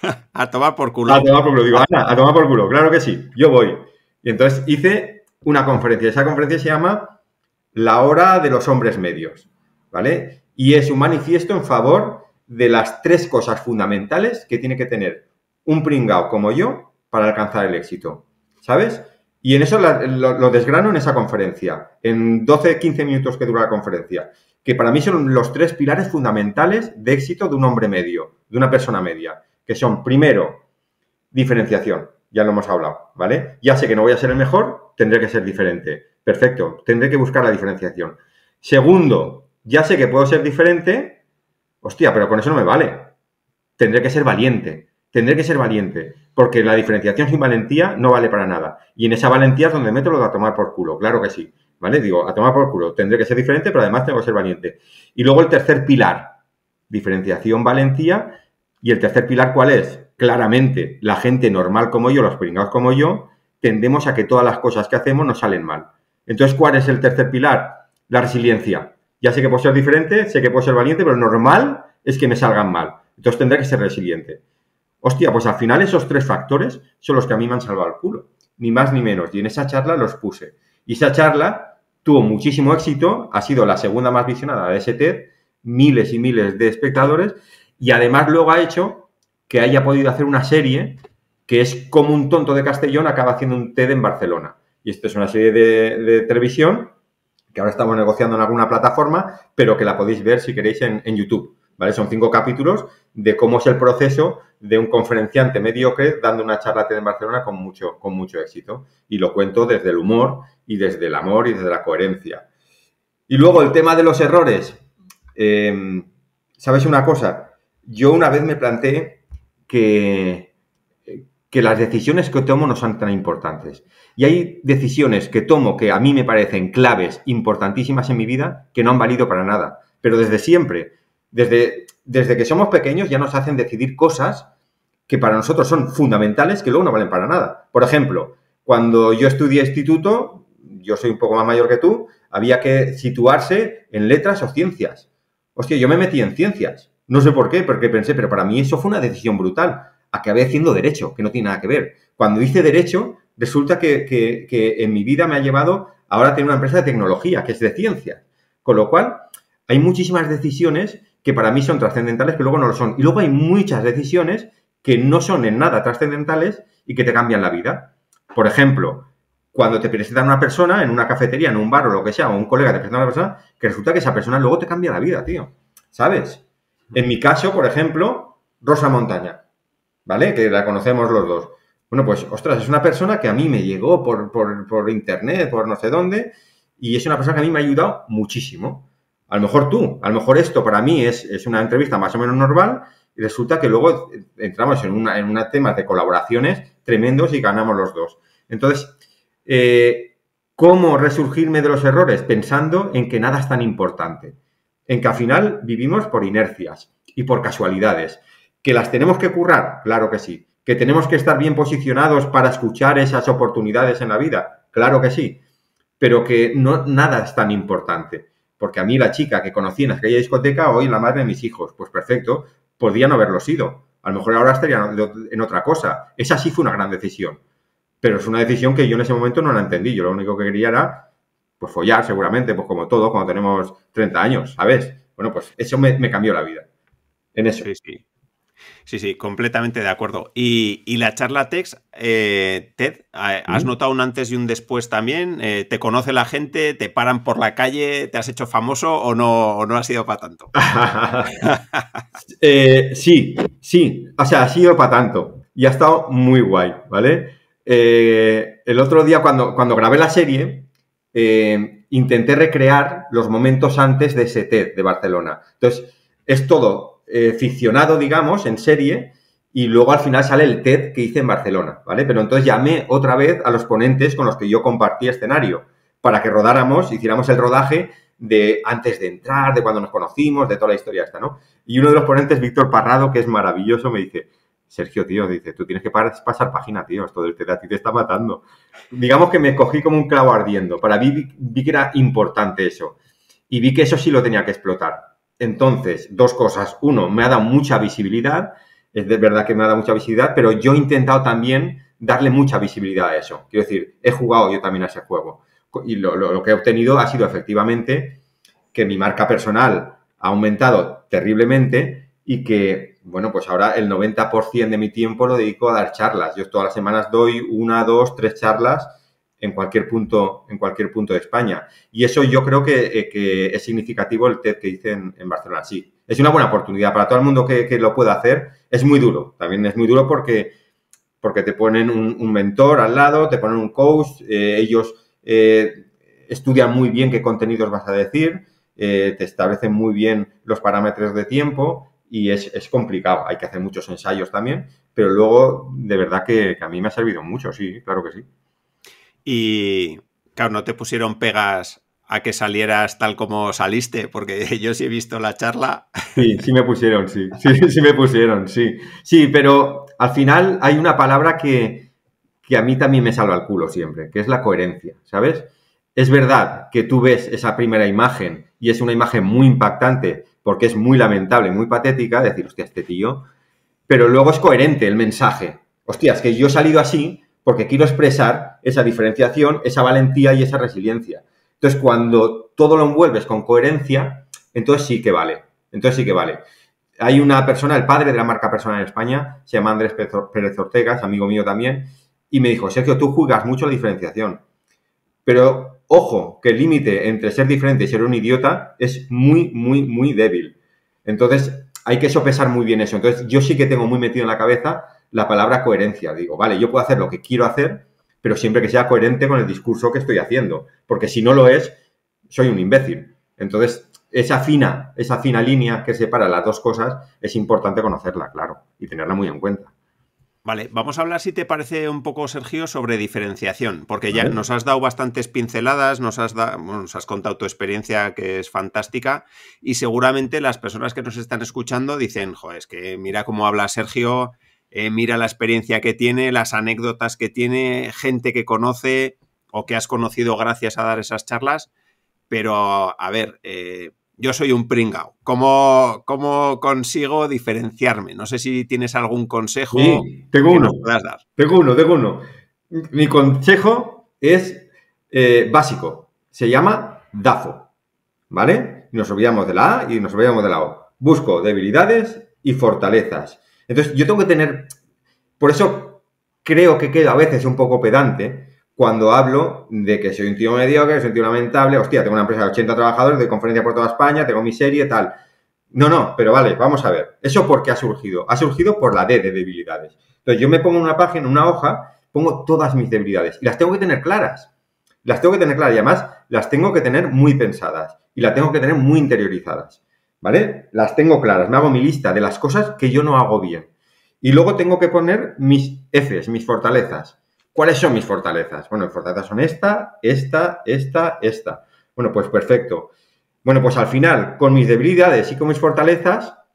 A tomar por culo. A tomar por culo. Digo, Ana, a tomar por culo. Claro que sí, yo voy. Y entonces hice una conferencia. Esa conferencia se llama La Hora de los Hombres Medios, ¿vale? Y es un manifiesto en favor de las tres cosas fundamentales que tiene que tener un pringao como yo para alcanzar el éxito, ¿sabes? Y en eso lo, lo, lo desgrano en esa conferencia, en doce, quince minutos que dura la conferencia, que para mí son los tres pilares fundamentales de éxito de un hombre medio, de una persona media, que son, primero, diferenciación, ya lo hemos hablado, ¿vale? Ya sé que no voy a ser el mejor, tendré que ser diferente. Perfecto, tendré que buscar la diferenciación. Segundo, ya sé que puedo ser diferente, hostia, pero con eso no me vale. Tendré que ser valiente, tendré que ser valiente, porque la diferenciación sin valentía no vale para nada. Y en esa valentía es donde meto lo de a tomar por culo, claro que sí, ¿vale? Digo, a tomar por culo, tendré que ser diferente, pero además tengo que ser valiente. Y luego el tercer pilar, diferenciación, valentía. Y el tercer pilar, ¿cuál es? Claramente, la gente normal como yo, los pringados como yo, tendemos a que todas las cosas que hacemos nos salen mal. Entonces, ¿cuál es el tercer pilar? La resiliencia. Ya sé que puedo ser diferente, sé que puedo ser valiente, pero normal es que me salgan mal. Entonces tendré que ser resiliente. Hostia, pues al final esos tres factores son los que a mí me han salvado el culo. Ni más ni menos. Y en esa charla los puse. Y esa charla tuvo muchísimo éxito. Ha sido la segunda más visionada de ese TED. Miles y miles de espectadores. Y además luego ha hecho que haya podido hacer una serie que es como un tonto de Castellón acaba haciendo un TED en Barcelona. Y esto es una serie de, de televisión que ahora estamos negociando en alguna plataforma, pero que la podéis ver si queréis en, en YouTube, ¿vale? Son cinco capítulos de cómo es el proceso de un conferenciante mediocre dando una charla TED en Barcelona con mucho, con mucho éxito. Y lo cuento desde el humor y desde el amor y desde la coherencia. Y luego el tema de los errores. Eh, ¿Sabes una cosa? Yo una vez me planteé que, que las decisiones que tomo no son tan importantes. Y hay decisiones que tomo que a mí me parecen claves, importantísimas en mi vida, que no han valido para nada. Pero desde siempre, desde, desde que somos pequeños ya nos hacen decidir cosas que para nosotros son fundamentales, que luego no valen para nada. Por ejemplo, cuando yo estudié instituto, yo soy un poco más mayor que tú, había que situarse en letras o ciencias. Hostia, yo me metí en ciencias. No sé por qué, porque pensé, pero para mí eso fue una decisión brutal. Acabé haciendo derecho, que no tiene nada que ver. Cuando hice derecho, resulta que, que, que en mi vida me ha llevado ahora a tener una empresa de tecnología, que es de ciencias. Con lo cual, hay muchísimas decisiones que para mí son trascendentales, que luego no lo son. Y luego hay muchas decisiones que no son en nada trascendentales y que te cambian la vida. Por ejemplo, cuando te presentan a una persona en una cafetería, en un bar o lo que sea, o un colega te presenta a una persona, que resulta que esa persona luego te cambia la vida, tío. ¿Sabes? En mi caso, por ejemplo, Rosa Montaña, ¿vale? Que la conocemos los dos. Bueno, pues, ostras, es una persona que a mí me llegó por, por, por internet, por no sé dónde, y es una persona que a mí me ha ayudado muchísimo. A lo mejor tú, a lo mejor esto para mí es, es una entrevista más o menos normal, y resulta que luego entramos en una, en una tema de colaboraciones tremendos y ganamos los dos. Entonces, eh, ¿cómo resurgirme de los errores? Pensando en que nada es tan importante. En que al final vivimos por inercias y por casualidades. ¿Que las tenemos que currar? Claro que sí. ¿Que tenemos que estar bien posicionados para escuchar esas oportunidades en la vida? Claro que sí, pero que no, nada es tan importante. Porque a mí la chica que conocí en aquella discoteca, hoy la madre de mis hijos, pues perfecto, podía no haberlo sido. A lo mejor ahora estaría en otra cosa. Esa sí fue una gran decisión. Pero es una decisión que yo en ese momento no la entendí. Yo lo único que quería era, pues, follar seguramente, pues como todo, cuando tenemos treinta años, ¿sabes? Bueno, pues eso me, me cambió la vida. En eso. Sí, sí. Sí, sí, completamente de acuerdo. Y, y la charla TEDx, eh, TED, ¿has ¿Mm? notado un antes y un después también? Eh, ¿te conoce la gente? ¿Te paran por la calle? ¿Te has hecho famoso o no, o no ha sido para tanto? eh, sí, sí. O sea, ha sido para tanto. Y ha estado muy guay, ¿vale? Eh, el otro día, cuando, cuando grabé la serie, eh, intenté recrear los momentos antes de ese TED de Barcelona. Entonces, es todo eh, ficcionado, digamos, en serie, y luego al final sale el TED que hice en Barcelona, ¿vale? Pero entonces llamé otra vez a los ponentes con los que yo compartí escenario para que rodáramos, hiciéramos el rodaje de antes de entrar, de cuando nos conocimos, de toda la historia esta, ¿no? Y uno de los ponentes, Víctor Parrado, que es maravilloso, me dice: Sergio, tío, dice, tú tienes que pasar página, tío, esto del TED a ti te está matando. Digamos que me cogí como un clavo ardiendo. Para mí vi, vi que era importante eso. Y vi que eso sí lo tenía que explotar. Entonces, dos cosas. Uno, me ha dado mucha visibilidad. Es de verdad que me ha dado mucha visibilidad, pero yo he intentado también darle mucha visibilidad a eso. Quiero decir, he jugado yo también a ese juego. Y lo, lo, lo que he obtenido ha sido efectivamente que mi marca personal ha aumentado terriblemente y que, bueno, pues ahora el noventa por ciento de mi tiempo lo dedico a dar charlas. Yo todas las semanas doy una, dos, tres charlas en cualquier punto, en cualquier punto de España. Y eso yo creo que, que es significativo el TED que hice en, en Barcelona. Sí, es una buena oportunidad para todo el mundo que, que lo pueda hacer. Es muy duro, también es muy duro porque, porque te ponen un, un mentor al lado, te ponen un coach, eh, ellos eh, estudian muy bien qué contenidos vas a decir, eh, te establecen muy bien los parámetros de tiempo. Y es, es complicado, hay que hacer muchos ensayos también, pero luego de verdad que, que a mí me ha servido mucho, sí, claro que sí. Y, claro, no te pusieron pegas a que salieras tal como saliste, porque yo sí he visto la charla. Sí, sí me pusieron, sí, sí, sí me pusieron, sí. Sí, pero al final hay una palabra que, que a mí también me salva el culo siempre, que es la coherencia, ¿sabes? Es verdad que tú ves esa primera imagen y es una imagen muy impactante porque es muy lamentable, muy patética, decir, hostia, este tío, pero luego es coherente el mensaje. Hostia, es que yo he salido así porque quiero expresar esa diferenciación, esa valentía y esa resiliencia. Entonces, cuando todo lo envuelves con coherencia, entonces sí que vale. Entonces sí que vale. Hay una persona, el padre de la marca personal en España, se llama Andrés Pérez Ortega, es amigo mío también, y me dijo: Sergio, tú juegas mucho la diferenciación, pero ojo, que el límite entre ser diferente y ser un idiota es muy, muy, muy débil. Entonces, hay que sopesar muy bien eso. Entonces, yo sí que tengo muy metido en la cabeza la palabra coherencia. Digo, vale, yo puedo hacer lo que quiero hacer, pero siempre que sea coherente con el discurso que estoy haciendo. Porque si no lo es, soy un imbécil. Entonces, esa fina, esa fina línea que separa las dos cosas es importante conocerla, claro, y tenerla muy en cuenta. Vale, vamos a hablar, si te parece, un poco, Sergio, sobre diferenciación, porque ya ¿Vale? nos has dado bastantes pinceladas, nos has, da, bueno, nos has contado tu experiencia, que es fantástica, y seguramente las personas que nos están escuchando dicen: joder, es que mira cómo habla Sergio, eh, mira la experiencia que tiene, las anécdotas que tiene, gente que conoce o que has conocido gracias a dar esas charlas, pero a ver... Eh, yo soy un pringao. ¿Cómo, ¿Cómo consigo diferenciarme? No sé si tienes algún consejo Sí, tengo que uno, nos puedas dar. tengo uno, tengo uno. Mi consejo es eh, básico. Se llama DAFO, ¿vale? Nos olvidamos de la A y nos olvidamos de la O. Busco debilidades y fortalezas. Entonces, yo tengo que tener... Por eso creo que quedo a veces un poco pedante cuando hablo de que soy un tío mediocre, soy un tío lamentable. Hostia, tengo una empresa de ochenta trabajadores, de conferencia por toda España, tengo mi serie, tal. No, no, pero vale, vamos a ver. ¿Eso por qué ha surgido? Ha surgido por la D de debilidades. Entonces, yo me pongo en una página, una hoja, pongo todas mis debilidades y las tengo que tener claras. Las tengo que tener claras y además las tengo que tener muy pensadas y las tengo que tener muy interiorizadas, ¿vale? Las tengo claras, me hago mi lista de las cosas que yo no hago bien. Y luego tengo que poner mis Fs, mis fortalezas. ¿Cuáles son mis fortalezas? Bueno, mis fortalezas son esta, esta, esta, esta. Bueno, pues perfecto. Bueno, pues al final, con mis debilidades y con mis fortalezas,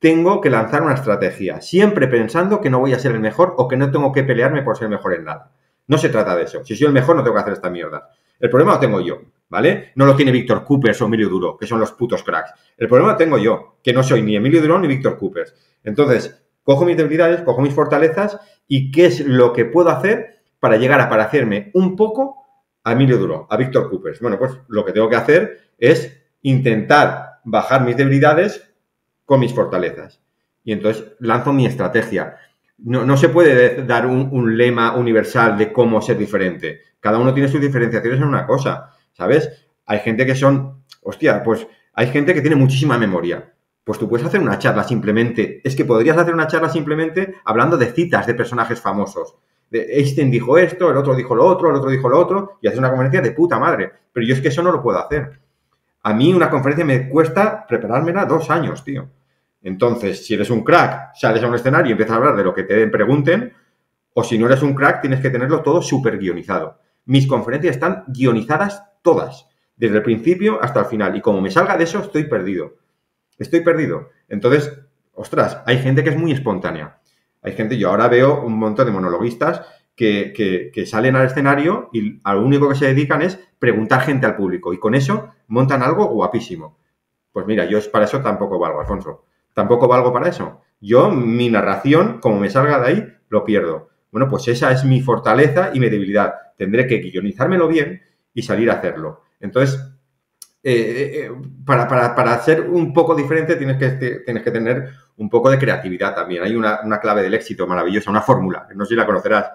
tengo que lanzar una estrategia, siempre pensando que no voy a ser el mejor o que no tengo que pelearme por ser el mejor en nada. No se trata de eso. Si soy el mejor, no tengo que hacer esta mierda. El problema lo tengo yo, ¿vale? No lo tiene Víctor Coopers o Emilio Duro, que son los putos cracks. El problema lo tengo yo, que no soy ni Emilio Duro ni Víctor Coopers. Entonces, cojo mis debilidades, cojo mis fortalezas y qué es lo que puedo hacer para llegar a parecerme un poco a Emilio Duro, a Víctor Coopers. Bueno, pues lo que tengo que hacer es intentar bajar mis debilidades con mis fortalezas. Y entonces lanzo mi estrategia. No, no se puede dar un, un lema universal de cómo ser diferente. Cada uno tiene sus diferenciaciones en una cosa, ¿sabes? Hay gente que son... Hostia, pues hay gente que tiene muchísima memoria. Pues tú puedes hacer una charla simplemente... Es que podrías hacer una charla simplemente hablando de citas de personajes famosos. De Einstein dijo esto, el otro dijo lo otro, el otro dijo lo otro, y haces una conferencia de puta madre. Pero yo es que eso no lo puedo hacer. A mí una conferencia me cuesta preparármela dos años, tío. Entonces, si eres un crack, sales a un escenario y empiezas a hablar de lo que te pregunten, o si no eres un crack, tienes que tenerlo todo súper guionizado. Mis conferencias están guionizadas todas, desde el principio hasta el final. Y como me salga de eso, estoy perdido. Estoy perdido. Entonces, ostras, hay gente que es muy espontánea. Hay gente, yo ahora veo un montón de monologuistas que, que, que salen al escenario y a lo único que se dedican es preguntar gente al público. Y con eso montan algo guapísimo. Pues mira, yo para eso tampoco valgo, Alfonso. Tampoco valgo para eso. Yo, mi narración, como me salga de ahí, lo pierdo. Bueno, pues esa es mi fortaleza y mi debilidad. Tendré que guionizármelo bien y salir a hacerlo. Entonces, eh, eh, para, para, para ser un poco diferente tienes que, tienes que tener un poco de creatividad también. Hay una, una clave del éxito maravillosa, una fórmula, no sé si la conocerás.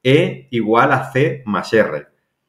E igual a C más R.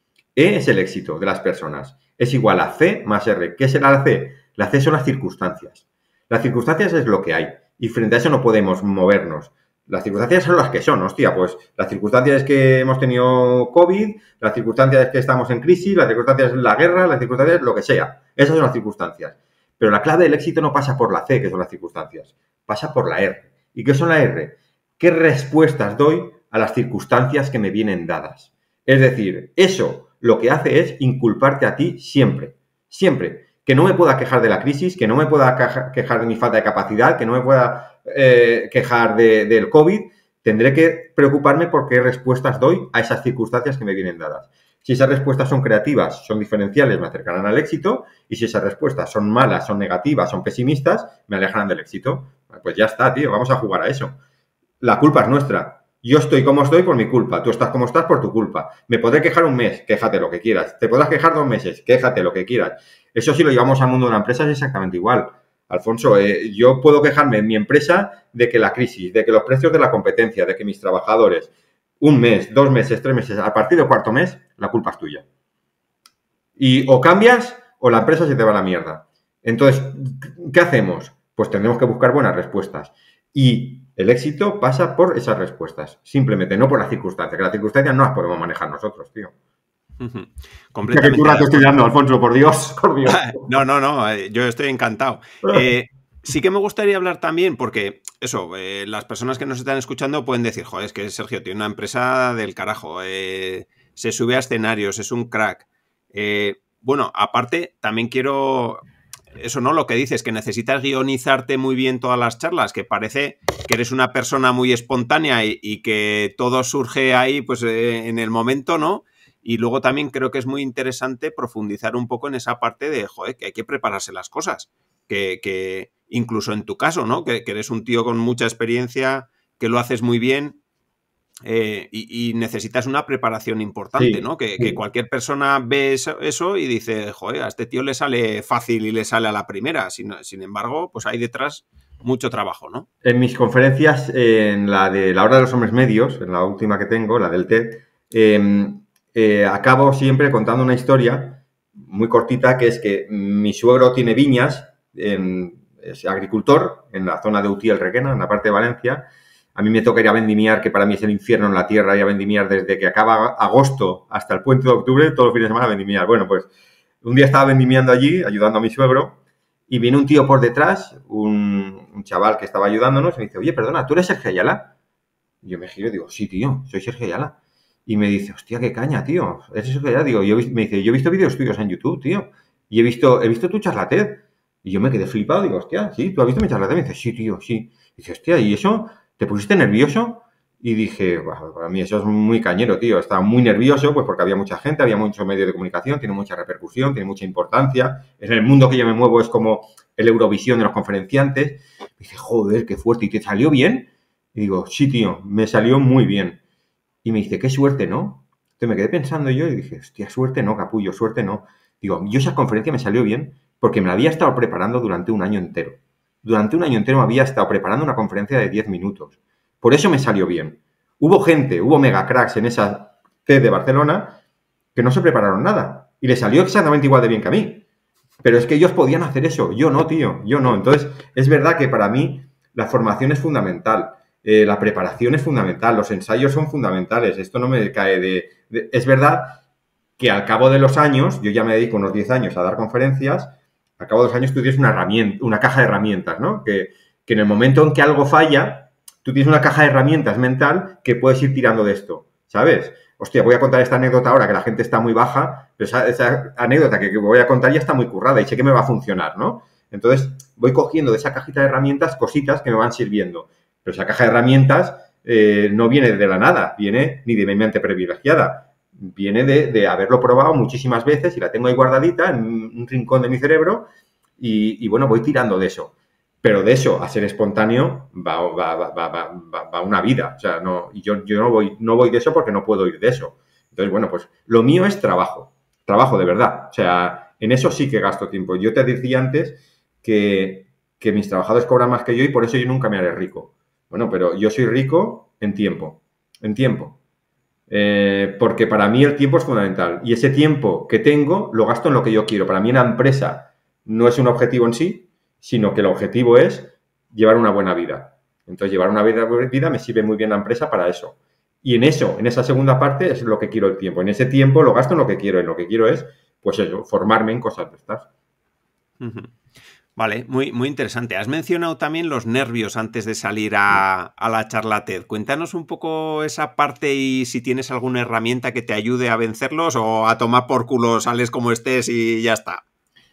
E es el éxito de las personas. Es igual a C más R. ¿Qué será la C? La C son las circunstancias. Las circunstancias es lo que hay y frente a eso no podemos movernos. Las circunstancias son las que son, hostia, pues las circunstancias es que hemos tenido COVID, las circunstancias es que estamos en crisis, las circunstancias es la guerra, las circunstancias es lo que sea. Esas son las circunstancias. Pero la clave del éxito no pasa por la C, que son las circunstancias, pasa por la R. ¿Y qué son la R? ¿Qué respuestas doy a las circunstancias que me vienen dadas? Es decir, eso lo que hace es inculparte a ti siempre, siempre. Que no me pueda quejar de la crisis, que no me pueda quejar de mi falta de capacidad, que no me pueda eh, quejar de, del COVID, tendré que preocuparme por qué respuestas doy a esas circunstancias que me vienen dadas. Si esas respuestas son creativas, son diferenciales, me acercarán al éxito, y si esas respuestas son malas, son negativas, son pesimistas, me alejarán del éxito. Pues ya está, tío, vamos a jugar a eso. La culpa es nuestra. Yo estoy como estoy por mi culpa, tú estás como estás por tu culpa. Me podré quejar un mes, quéjate lo que quieras. Te podrás quejar dos meses, quéjate lo que quieras. Eso si lo llevamos al mundo de una empresa es exactamente igual. Alfonso, eh, yo puedo quejarme en mi empresa de que la crisis, de que los precios de la competencia, de que mis trabajadores, un mes, dos meses, tres meses, a partir del cuarto mes, la culpa es tuya. Y o cambias o la empresa se te va a la mierda. Entonces, ¿qué hacemos? Pues tendremos que buscar buenas respuestas. Y el éxito pasa por esas respuestas, simplemente, no por las circunstancias, que las circunstancias no las podemos manejar nosotros, tío. Uh-huh. Completamente. Que tú rato estoy dando, Alfonso, por Dios, por Dios. No, no, no, yo estoy encantado. Eh, sí que me gustaría hablar también, porque eso, eh, las personas que nos están escuchando pueden decir, joder, es que Sergio tiene una empresa del carajo, eh, se sube a escenarios, es un crack. Eh, bueno, aparte, también quiero... Eso, ¿no? Lo que dices, que necesitas guionizarte muy bien todas las charlas, que parece que eres una persona muy espontánea y, y que todo surge ahí, pues, eh, en el momento, ¿no? Y luego también creo que es muy interesante profundizar un poco en esa parte de, joder, que hay que prepararse las cosas. Que, que incluso en tu caso, ¿no? Que, que eres un tío con mucha experiencia, que lo haces muy bien. Eh, y, y necesitas una preparación importante, sí, ¿no? Que, sí. que cualquier persona ve eso, eso y dice, joder, a este tío le sale fácil y le sale a la primera. Sin, sin embargo, pues hay detrás mucho trabajo, ¿no? En mis conferencias, en la de la hora de los hombres medios, en la última que tengo, la del TED, eh, eh, acabo siempre contando una historia muy cortita, que es que mi suegro tiene viñas, en, es agricultor, en la zona de Utiel-Requena, en la parte de Valencia. A mí me toca ir a vendimiar, que para mí es el infierno en la tierra, ir a vendimiar desde que acaba agosto hasta el puente de octubre, todos los fines de semana a vendimiar. Bueno, pues un día estaba vendimiando allí, ayudando a mi suegro, y viene un tío por detrás, un, un chaval que estaba ayudándonos, y me dice, oye, perdona, ¿tú eres Sergio Ayala? Y yo me giro y digo, sí, tío, soy Sergio Ayala. Y me dice, hostia, qué caña, tío, ¿eres Sergio Ayala? Digo, yo, me dice, yo he visto vídeos tuyos en YouTube, tío, y he visto, he visto tu charla TED. Y yo me quedé flipado, digo, hostia, sí, ¿tú has visto mi charla? Y me dice, sí, tío, sí. Y dice, hostia, ¿y eso? ¿Te pusiste nervioso? Y dije, "Buah, para mí eso es muy cañero, tío. Estaba muy nervioso, pues porque había mucha gente, había muchos medios de comunicación, tiene mucha repercusión, tiene mucha importancia. En el mundo que yo me muevo es como el Eurovisión de los conferenciantes. Y dice, joder, qué fuerte. ¿Y te salió bien? Y digo, sí, tío, me salió muy bien. Y me dice, qué suerte, ¿no? Entonces me quedé pensando yo y dije, hostia, suerte no, capullo, suerte no. Digo, yo esa conferencia me salió bien porque me la había estado preparando durante un año entero. Durante un año entero me había estado preparando una conferencia de diez minutos. Por eso me salió bien. Hubo gente, hubo mega cracks en esa T E D de Barcelona que no se prepararon nada. Y les salió exactamente igual de bien que a mí. Pero es que ellos podían hacer eso. Yo no, tío. Yo no. Entonces, es verdad que para mí la formación es fundamental. Eh, la preparación es fundamental. Los ensayos son fundamentales. Esto no me cae de, de... Es verdad que al cabo de los años, yo ya me dedico unos diez años a dar conferencias, al cabo de los años tú tienes una herramienta, una caja de herramientas, ¿no? Que, que en el momento en que algo falla, tú tienes una caja de herramientas mental que puedes ir tirando de esto, ¿sabes? Hostia, voy a contar esta anécdota ahora que la gente está muy baja, pero esa, esa anécdota que, que voy a contar ya está muy currada y sé que me va a funcionar, ¿no? Entonces, voy cogiendo de esa cajita de herramientas cositas que me van sirviendo. Pero esa caja de herramientas eh, no viene de la nada, viene ni de mi mente privilegiada, viene de, de haberlo probado muchísimas veces y la tengo ahí guardadita en un rincón de mi cerebro y, y bueno, voy tirando de eso. Pero de eso a ser espontáneo va, va, va, va, va, va una vida. O sea, no, y yo, yo no, voy, no voy de eso porque no puedo ir de eso. Entonces, bueno, pues lo mío es trabajo. Trabajo de verdad. O sea, en eso sí que gasto tiempo. Yo te decía antes que, que mis trabajadores cobran más que yo y por eso yo nunca me haré rico. Bueno, pero yo soy rico en tiempo. En tiempo. Eh, porque para mí el tiempo es fundamental. Y ese tiempo que tengo lo gasto en lo que yo quiero. Para mí una empresa no es un objetivo en sí, sino que el objetivo es llevar una buena vida. Entonces, llevar una vida, vida me sirve muy bien la empresa para eso. Y en eso, en esa segunda parte, es lo que quiero el tiempo. En ese tiempo lo gasto en lo que quiero. En lo que quiero es, pues eso, formarme en cosas de estas. Uh-huh. Vale, muy, muy interesante. Has mencionado también los nervios antes de salir a, a la charla TED. Cuéntanos un poco esa parte y si tienes alguna herramienta que te ayude a vencerlos o a tomar por culo, sales como estés y ya está.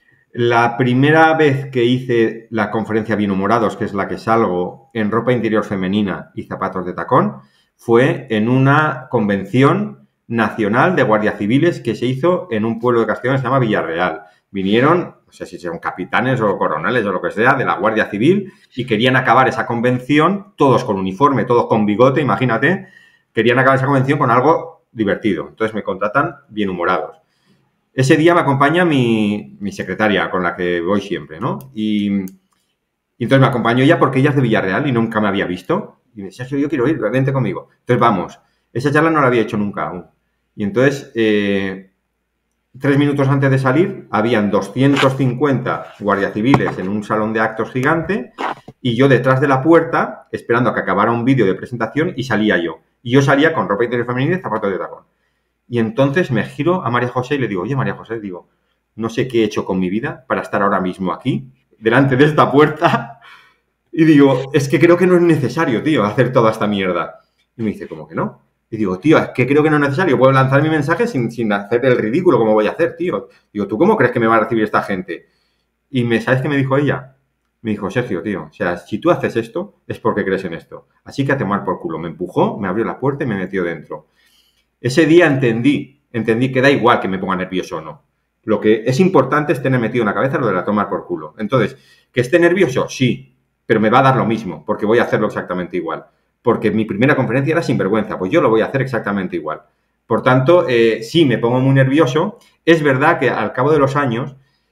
La primera vez que hice la conferencia Bienhumorados, que es la que salgo en ropa interior femenina y zapatos de tacón, fue en una convención nacional de guardias civiles que se hizo en un pueblo de Castellón que se llama Villarreal. Vinieron, no sé si son capitanes o coroneles o lo que sea, de la Guardia Civil y querían acabar esa convención, todos con uniforme, todos con bigote, imagínate, querían acabar esa convención con algo divertido. Entonces me contratan Bienhumorados. Ese día me acompaña mi, mi secretaria, con la que voy siempre, ¿no? Y, y entonces me acompañó ella porque ella es de Villarreal y nunca me había visto. Y me decía, yo quiero ir, vente conmigo. Entonces vamos. Esa charla no la había hecho nunca aún. Y entonces, eh, tres minutos antes de salir, habían doscientos cincuenta guardias civiles en un salón de actos gigante y yo detrás de la puerta, esperando a que acabara un vídeo de presentación y salía yo. Y yo salía con ropa interior femenina y zapatos de tacón. Y entonces me giro a María José y le digo, oye, María José, digo, no sé qué he hecho con mi vida para estar ahora mismo aquí, delante de esta puerta. Y digo, es que creo que no es necesario, tío, hacer toda esta mierda. Y me dice, ¿cómo que no? Y digo, tío, es que creo que no es necesario. Puedo lanzar mi mensaje sin, sin hacer el ridículo como voy a hacer, tío. Digo, ¿tú cómo crees que me va a recibir esta gente? Y me, ¿sabes qué me dijo ella? Me dijo, Sergio, tío, o sea, si tú haces esto, es porque crees en esto. Así que a tomar por culo. Me empujó, me abrió la puerta y me metió dentro. Ese día entendí, entendí que da igual que me ponga nervioso o no. Lo que es importante es tener metido en la cabeza lo de la tomar por culo. Entonces, ¿que esté nervioso? Sí, pero me va a dar lo mismo, porque voy a hacerlo exactamente igual. Porque mi primera conferencia era sinvergüenza, pues yo lo voy a hacer exactamente igual. Por tanto, eh, sí, me pongo muy nervioso. Es verdad que al cabo de los años,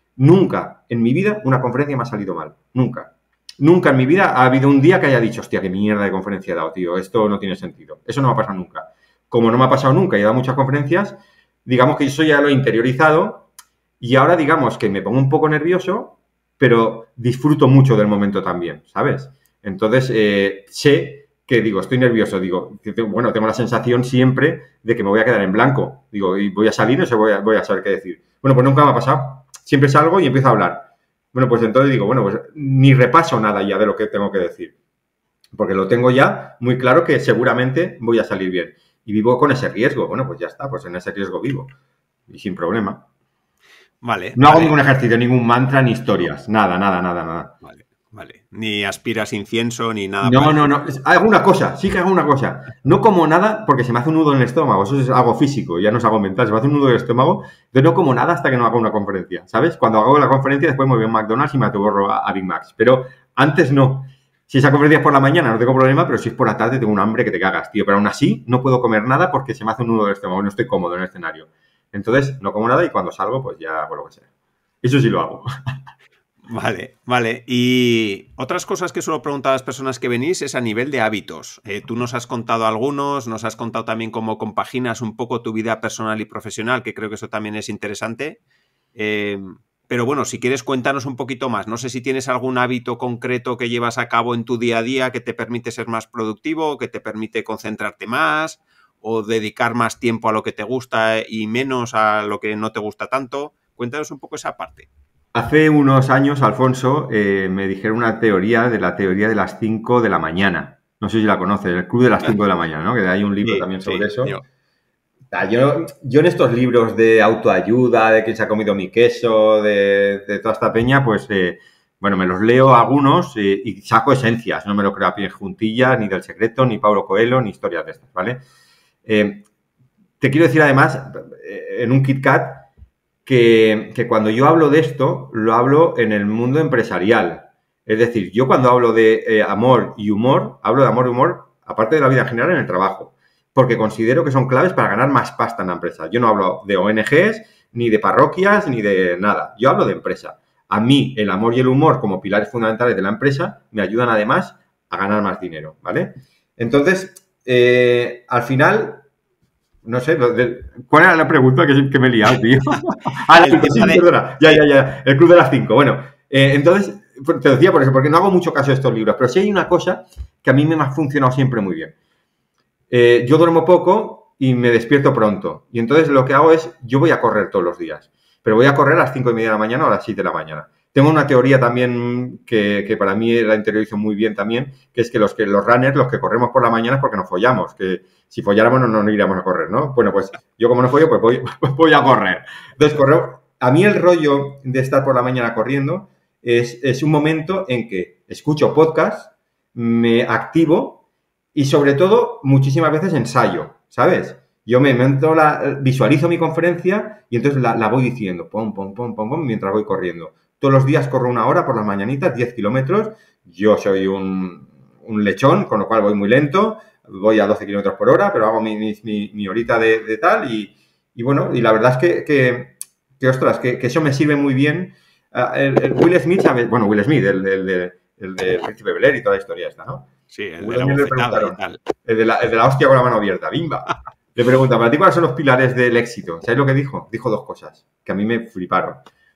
nunca en mi vida una conferencia me ha salido mal. Nunca. Nunca en mi vida ha habido un día que haya dicho, hostia, qué mierda de conferencia he dado, tío, esto no tiene sentido. Eso no me ha pasado nunca. Como no me ha pasado nunca y he dado muchas conferencias, digamos que eso ya lo he interiorizado y ahora digamos que me pongo un poco nervioso, pero disfruto mucho del momento también, ¿sabes? Entonces, eh, sé que digo, estoy nervioso, digo, bueno, tengo la sensación siempre de que me voy a quedar en blanco, digo, y voy a salir, no sé, voy a, voy a saber qué decir. Bueno, pues nunca me ha pasado, siempre salgo y empiezo a hablar. Bueno, pues entonces digo, bueno, pues ni repaso nada ya de lo que tengo que decir, porque lo tengo ya muy claro que seguramente voy a salir bien. Y vivo con ese riesgo. Bueno, pues ya está, pues en ese riesgo vivo. Y sin problema. Vale, No hago vale. ningún ejercicio, ningún mantra, ni historias. Nada, nada, nada, nada. Vale, vale. Ni aspiras incienso ni nada No, no, parecido. no. Hago una cosa, sí que hago una cosa. No como nada porque se me hace un nudo en el estómago. Eso es algo físico, ya no es algo mental. Se me hace un nudo en el estómago. Entonces no como nada hasta que no haga una conferencia, ¿sabes? Cuando hago la conferencia, después me voy a un McDonald's y me atoborro a, a Big Macs. Pero antes no. Si esa conferencia es por la mañana, no tengo problema, pero si es por la tarde, tengo un hambre que te cagas, tío. Pero aún así, no puedo comer nada porque se me hace un nudo en el estómago. No estoy cómodo en el escenario. Entonces, no como nada y cuando salgo, pues ya, por lo que sea. Eso sí lo hago. Vale, vale. Y otras cosas que suelo preguntar a las personas que venís es a nivel de hábitos. Eh, tú nos has contado algunos, nos has contado también cómo compaginas un poco tu vida personal y profesional, que creo que eso también es interesante. Eh, pero bueno, si quieres cuéntanos un poquito más. No sé si tienes algún hábito concreto que llevas a cabo en tu día a día que te permite ser más productivo, que te permite concentrarte más o dedicar más tiempo a lo que te gusta y menos a lo que no te gusta tanto. Cuéntanos un poco esa parte. Hace unos años, Alfonso, eh, me dijeron una teoría de la teoría de las cinco de la mañana. No sé si la conoces, el club de las cinco de la mañana, ¿no? Que hay un libro Sí, también sobre sí, eso. yo. Yo, yo en estos libros de autoayuda, de quién se ha comido mi queso, de, de toda esta peña, pues, eh, bueno, me los leo algunos eh, y saco esencias. No me lo creo a pies juntillas, ni del Secreto, ni Paulo Coelho, ni historias de estas, ¿vale? Eh, te quiero decir además, eh, en un KitKat, que, que cuando yo hablo de esto, lo hablo en el mundo empresarial. Es decir, yo cuando hablo de eh, amor y humor, hablo de amor y humor, aparte de la vida en general, en el trabajo. Porque considero que son claves para ganar más pasta en la empresa. Yo no hablo de O N Ges, ni de parroquias, ni de nada. Yo hablo de empresa. A mí, el amor y el humor, como pilares fundamentales de la empresa, me ayudan además a ganar más dinero, ¿vale? Entonces, eh, al final, no sé, ¿cuál era la pregunta que, que me he liado, tío? Ah, El sí, tema de... perdona. Ya, ya, ya. El club de las cinco. Bueno, eh, entonces, te decía por eso, porque no hago mucho caso de estos libros, pero sí hay una cosa que a mí me ha funcionado siempre muy bien. Eh, yo duermo poco y me despierto pronto. Y entonces lo que hago es, yo voy a correr todos los días. Pero voy a correr a las cinco y media de la mañana o a las siete de la mañana. Tengo una teoría también que, que para mí la interiorizo muy bien también, que es que los, que los runners, los que corremos por la mañana es porque nos follamos, que si folláramos no, no, no iríamos a correr, ¿no? Bueno, pues yo como no follo, pues voy, voy a correr. Entonces, correr, a mí el rollo de estar por la mañana corriendo es, es un momento en que escucho podcast, me activo y sobre todo muchísimas veces ensayo, ¿sabes? Yo me meto la, visualizo mi conferencia y entonces la, la voy diciendo, pom, pom, pom, pom, pom, mientras voy corriendo. Todos los días corro una hora por las mañanitas, diez kilómetros. Yo soy un, un lechón, con lo cual voy muy lento. Voy a doce kilómetros por hora, pero hago mi, mi, mi horita de, de tal. Y, y bueno, y la verdad es que, que, que ostras, que, que eso me sirve muy bien. El, el Will Smith, ¿sabes? Bueno, Will Smith, el, el, el, el de Príncipe Bel Air y toda la historia esta, ¿no? Sí, el Will de la Smith le bofetada y preguntaron, tal. el de, la, el de la hostia con la mano abierta, bimba. Le pregunta, ¿para ti cuáles son los pilares del éxito? ¿Sabes lo que dijo? Dijo dos cosas que a mí me fliparon.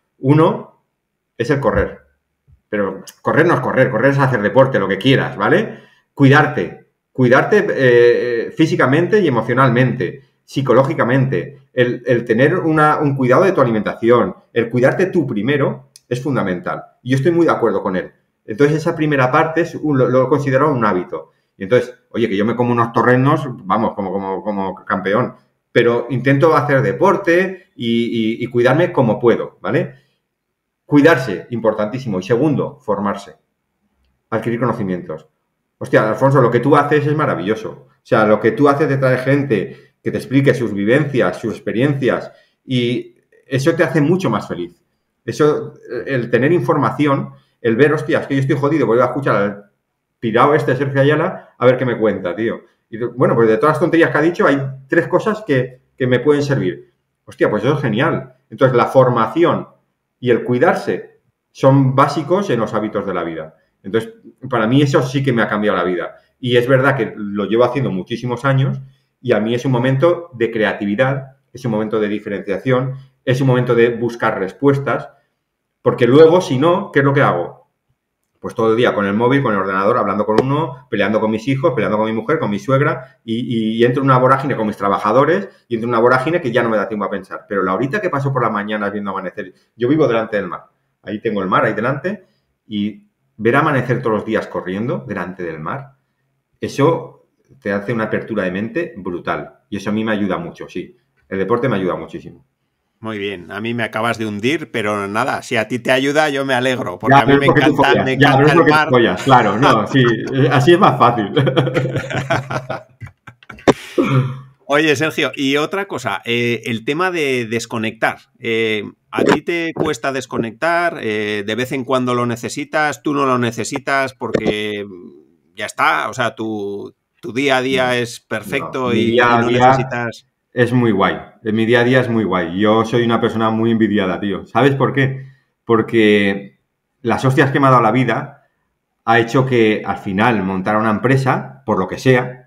Uno es el correr. Pero correr no es correr, correr es hacer deporte, lo que quieras, ¿vale? Cuidarte. Cuidarte eh, físicamente y emocionalmente, psicológicamente. El, el tener una, un cuidado de tu alimentación, el cuidarte tú primero es fundamental. Y yo estoy muy de acuerdo con él. Entonces esa primera parte es un, lo, lo considero un hábito. Y entonces, oye, que yo me como unos torrenos, vamos, como, como, como campeón, pero intento hacer deporte y, y, y cuidarme como puedo, ¿vale? Cuidarse, importantísimo. Y segundo, formarse, adquirir conocimientos. Hostia, Alfonso, lo que tú haces es maravilloso. O sea, lo que tú haces de traer gente que te explique sus vivencias, sus experiencias, y eso te hace mucho más feliz. Eso, el tener información, el ver, hostias, que yo estoy jodido, voy a escuchar al pirao este Sergio Ayala a ver qué me cuenta, tío. Y bueno, pues de todas las tonterías que ha dicho, hay tres cosas que, que me pueden servir. Hostia, pues eso es genial. Entonces, la formación y el cuidarse son básicos en los hábitos de la vida. Entonces, para mí eso sí que me ha cambiado la vida. Y es verdad que lo llevo haciendo muchísimos años y a mí es un momento de creatividad, es un momento de diferenciación, es un momento de buscar respuestas, porque luego, si no, ¿qué es lo que hago? Pues todo el día con el móvil, con el ordenador, hablando con uno, peleando con mis hijos, peleando con mi mujer, con mi suegra, y, y, y entro en una vorágine con mis trabajadores, y entro en una vorágine que ya no me da tiempo a pensar. Pero la horita que paso por la mañana viendo amanecer, yo vivo delante del mar, ahí tengo el mar, ahí delante, y ver amanecer todos los días corriendo delante del mar, eso te hace una apertura de mente brutal. Y eso a mí me ayuda mucho, sí. El deporte me ayuda muchísimo. Muy bien, a mí me acabas de hundir, pero nada, si a ti te ayuda, yo me alegro, porque Ya, a mí pero me es porque tú encanta, follas. me Ya, pero encanta es el porque tú mar. follas, claro, no, sí, eh, así es más fácil. Oye, Sergio, y otra cosa, eh, el tema de desconectar. Eh, ¿a ti te cuesta desconectar? Eh, ¿de vez en cuando lo necesitas? ¿Tú no lo necesitas porque ya está? O sea, tu, tu día a día No, es no, perfecto mi y, y día a no día necesitas... es muy guay. En mi día a día es muy guay. Yo soy una persona muy envidiada, tío. ¿Sabes por qué? Porque las hostias que me ha dado la vida ha hecho que al final montara una empresa, por lo que sea,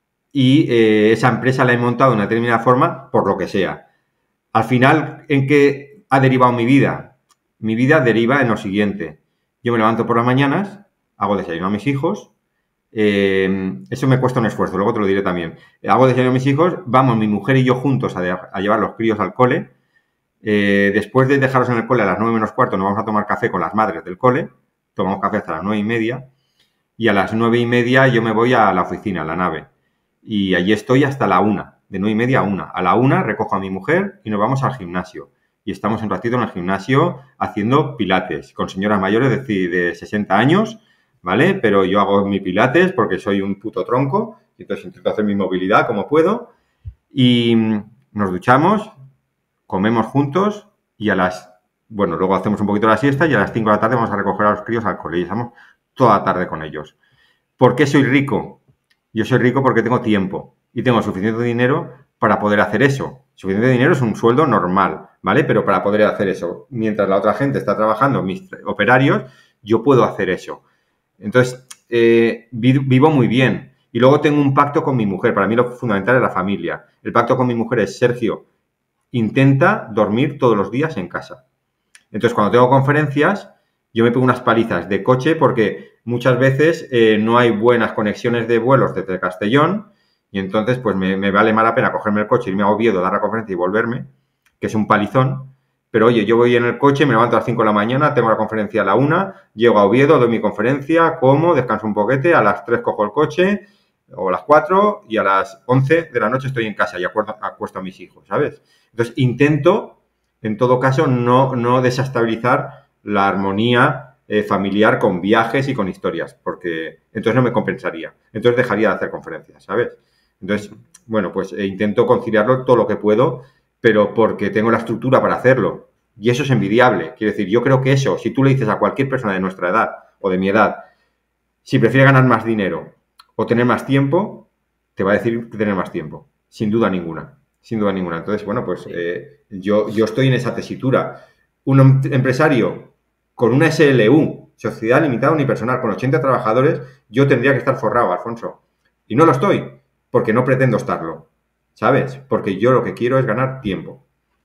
y eh, esa empresa la he montado de una determinada forma, por lo que sea. Al final, ¿en qué ha derivado mi vida? Mi vida deriva en lo siguiente. Yo me levanto por las mañanas, hago desayuno a mis hijos, eh, eso me cuesta un esfuerzo, luego te lo diré también. Hago desayuno a mis hijos, vamos mi mujer y yo juntos a, de, a llevar los críos al cole. Eh, después de dejarlos en el cole a las nueve menos cuarto, nos vamos a tomar café con las madres del cole. Tomamos café hasta las nueve y media. Y a las nueve y media yo me voy a la oficina, a la nave. Y allí estoy hasta la una, de nueve y media a una. A la una recojo a mi mujer y nos vamos al gimnasio. Y estamos un ratito en el gimnasio haciendo pilates con señoras mayores de, de sesenta años, ¿vale? Pero yo hago mi pilates porque soy un puto tronco y entonces intento hacer mi movilidad como puedo. Y nos duchamos, comemos juntos y a las... Bueno, luego hacemos un poquito la siesta y a las cinco de la tarde vamos a recoger a los críos al colegio. Y estamos toda la tarde con ellos. ¿Por qué soy rico? Yo soy rico porque tengo tiempo y tengo suficiente dinero para poder hacer eso. Suficiente dinero es un sueldo normal, ¿vale? Pero para poder hacer eso, mientras la otra gente está trabajando, mis operarios, yo puedo hacer eso. Entonces, eh, vivo muy bien. Y luego tengo un pacto con mi mujer. Para mí lo fundamental es la familia. El pacto con mi mujer es, Sergio, intenta dormir todos los días en casa. Entonces, cuando tengo conferencias, yo me pongo unas palizas de coche porque muchas veces eh, no hay buenas conexiones de vuelos desde Castellón y entonces pues me, me vale mala pena cogerme el coche, irme a Oviedo, dar la conferencia y volverme, que es un palizón. Pero oye, yo voy en el coche, me levanto a las cinco de la mañana, tengo la conferencia a la una, llego a Oviedo, doy mi conferencia, como, descanso un poquete, a las tres cojo el coche o a las cuatro y a las once de la noche estoy en casa y acuerdo, acuesto a mis hijos, ¿sabes? Entonces intento, en todo caso, no, no desestabilizar la armonía eh, familiar con viajes y con historias, porque entonces no me compensaría. Entonces dejaría de hacer conferencias, ¿sabes? Entonces, bueno, pues eh, intento conciliarlo todo lo que puedo, pero porque tengo la estructura para hacerlo. Y eso es envidiable. Quiero decir, yo creo que eso, si tú le dices a cualquier persona de nuestra edad o de mi edad, si prefiere ganar más dinero o tener más tiempo, te va a decir tener más tiempo. Sin duda ninguna. Sin duda ninguna. Entonces, bueno, pues eh, yo, yo estoy en esa tesitura. Un empresario con una S L U, Sociedad Limitada Unipersonal, con ochenta trabajadores, yo tendría que estar forrado, Alfonso. Y no lo estoy, porque no pretendo estarlo, ¿sabes? Porque yo lo que quiero es ganar tiempo.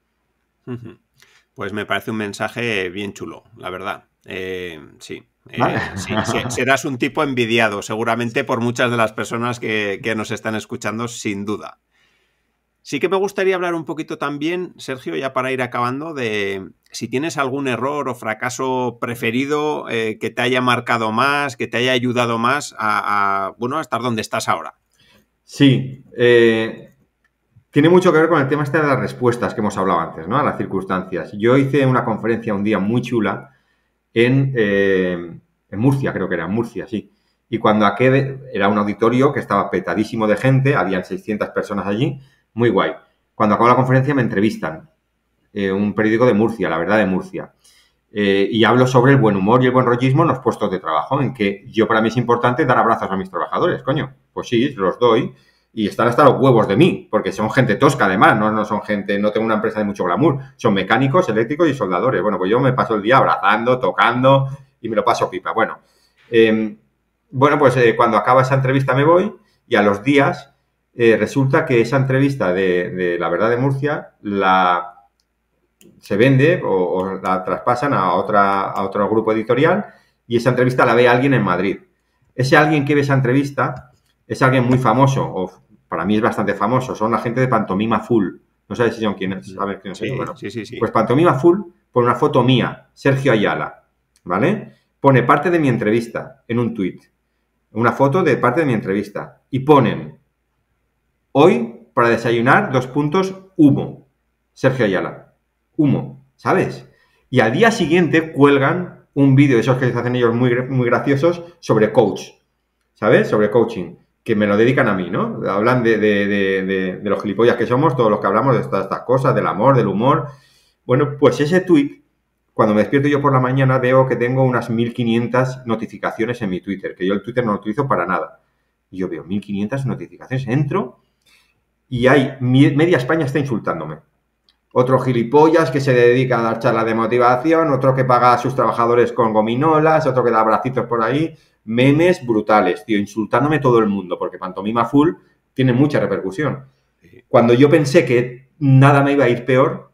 Pues me parece un mensaje bien chulo, la verdad. Eh, sí. Eh, ¿Vale? sí, sí, serás un tipo envidiado, seguramente por muchas de las personas que, que nos están escuchando, sin duda. Sí que me gustaría hablar un poquito también, Sergio, ya para ir acabando, de si tienes algún error o fracaso preferido eh, que te haya marcado más, que te haya ayudado más a, a, bueno, a estar donde estás ahora. Sí, eh, tiene mucho que ver con el tema este de las respuestas que hemos hablado antes, ¿no? A las circunstancias. Yo hice una conferencia un día muy chula en, eh, en Murcia, creo que era, en Murcia, sí. Y cuando aquel era un auditorio que estaba petadísimo de gente, habían seiscientas personas allí, muy guay. Cuando acabó la conferencia me entrevistan, eh, un periódico de Murcia, La Verdad de Murcia, eh, y hablo sobre el buen humor y el buen rollismo en los puestos de trabajo, en que yo para mí es importante dar abrazos a mis trabajadores, coño. Pues sí, los doy y están hasta los huevos de mí, porque son gente tosca además, no, no son gente, no tengo una empresa de mucho glamour, son mecánicos, eléctricos y soldadores. Bueno, pues yo me paso el día abrazando, tocando y me lo paso pipa. Bueno, eh, bueno pues eh, cuando acaba esa entrevista me voy y a los días eh, resulta que esa entrevista de, de La Verdad de Murcia la se vende o, o la traspasan a, otra, a otro grupo editorial y esa entrevista la ve alguien en Madrid. Ese alguien que ve esa entrevista es alguien muy famoso, o para mí es bastante famoso, son la gente de Pantomima Full. No sabes si son quiénes, ¿sabes quiénes sí, son? Bueno, sí, sí, sí. Pues Pantomima Full pone una foto mía, Sergio Ayala, ¿vale? Pone parte de mi entrevista en un tuit, una foto de parte de mi entrevista y ponen hoy para desayunar dos puntos humo, Sergio Ayala. humo, ¿sabes? Y al día siguiente cuelgan un vídeo de esos que se hacen ellos muy, muy graciosos sobre coach, ¿sabes? Sobre coaching, que me lo dedican a mí, ¿no? Hablan de, de, de, de, de los gilipollas que somos, todos los que hablamos de todas estas cosas, del amor, del humor. Bueno, pues ese tweet, cuando me despierto yo por la mañana, veo que tengo unas mil quinientas notificaciones en mi Twitter, que yo el Twitter no lo utilizo para nada. Y yo veo mil quinientas notificaciones, entro y hay, media España está insultándome. Otro gilipollas que se dedica a dar charlas de motivación, otro que paga a sus trabajadores con gominolas, otro que da abracitos por ahí, memes brutales, tío, insultándome todo el mundo, porque Pantomima Full tiene mucha repercusión. Cuando yo pensé que nada me iba a ir peor,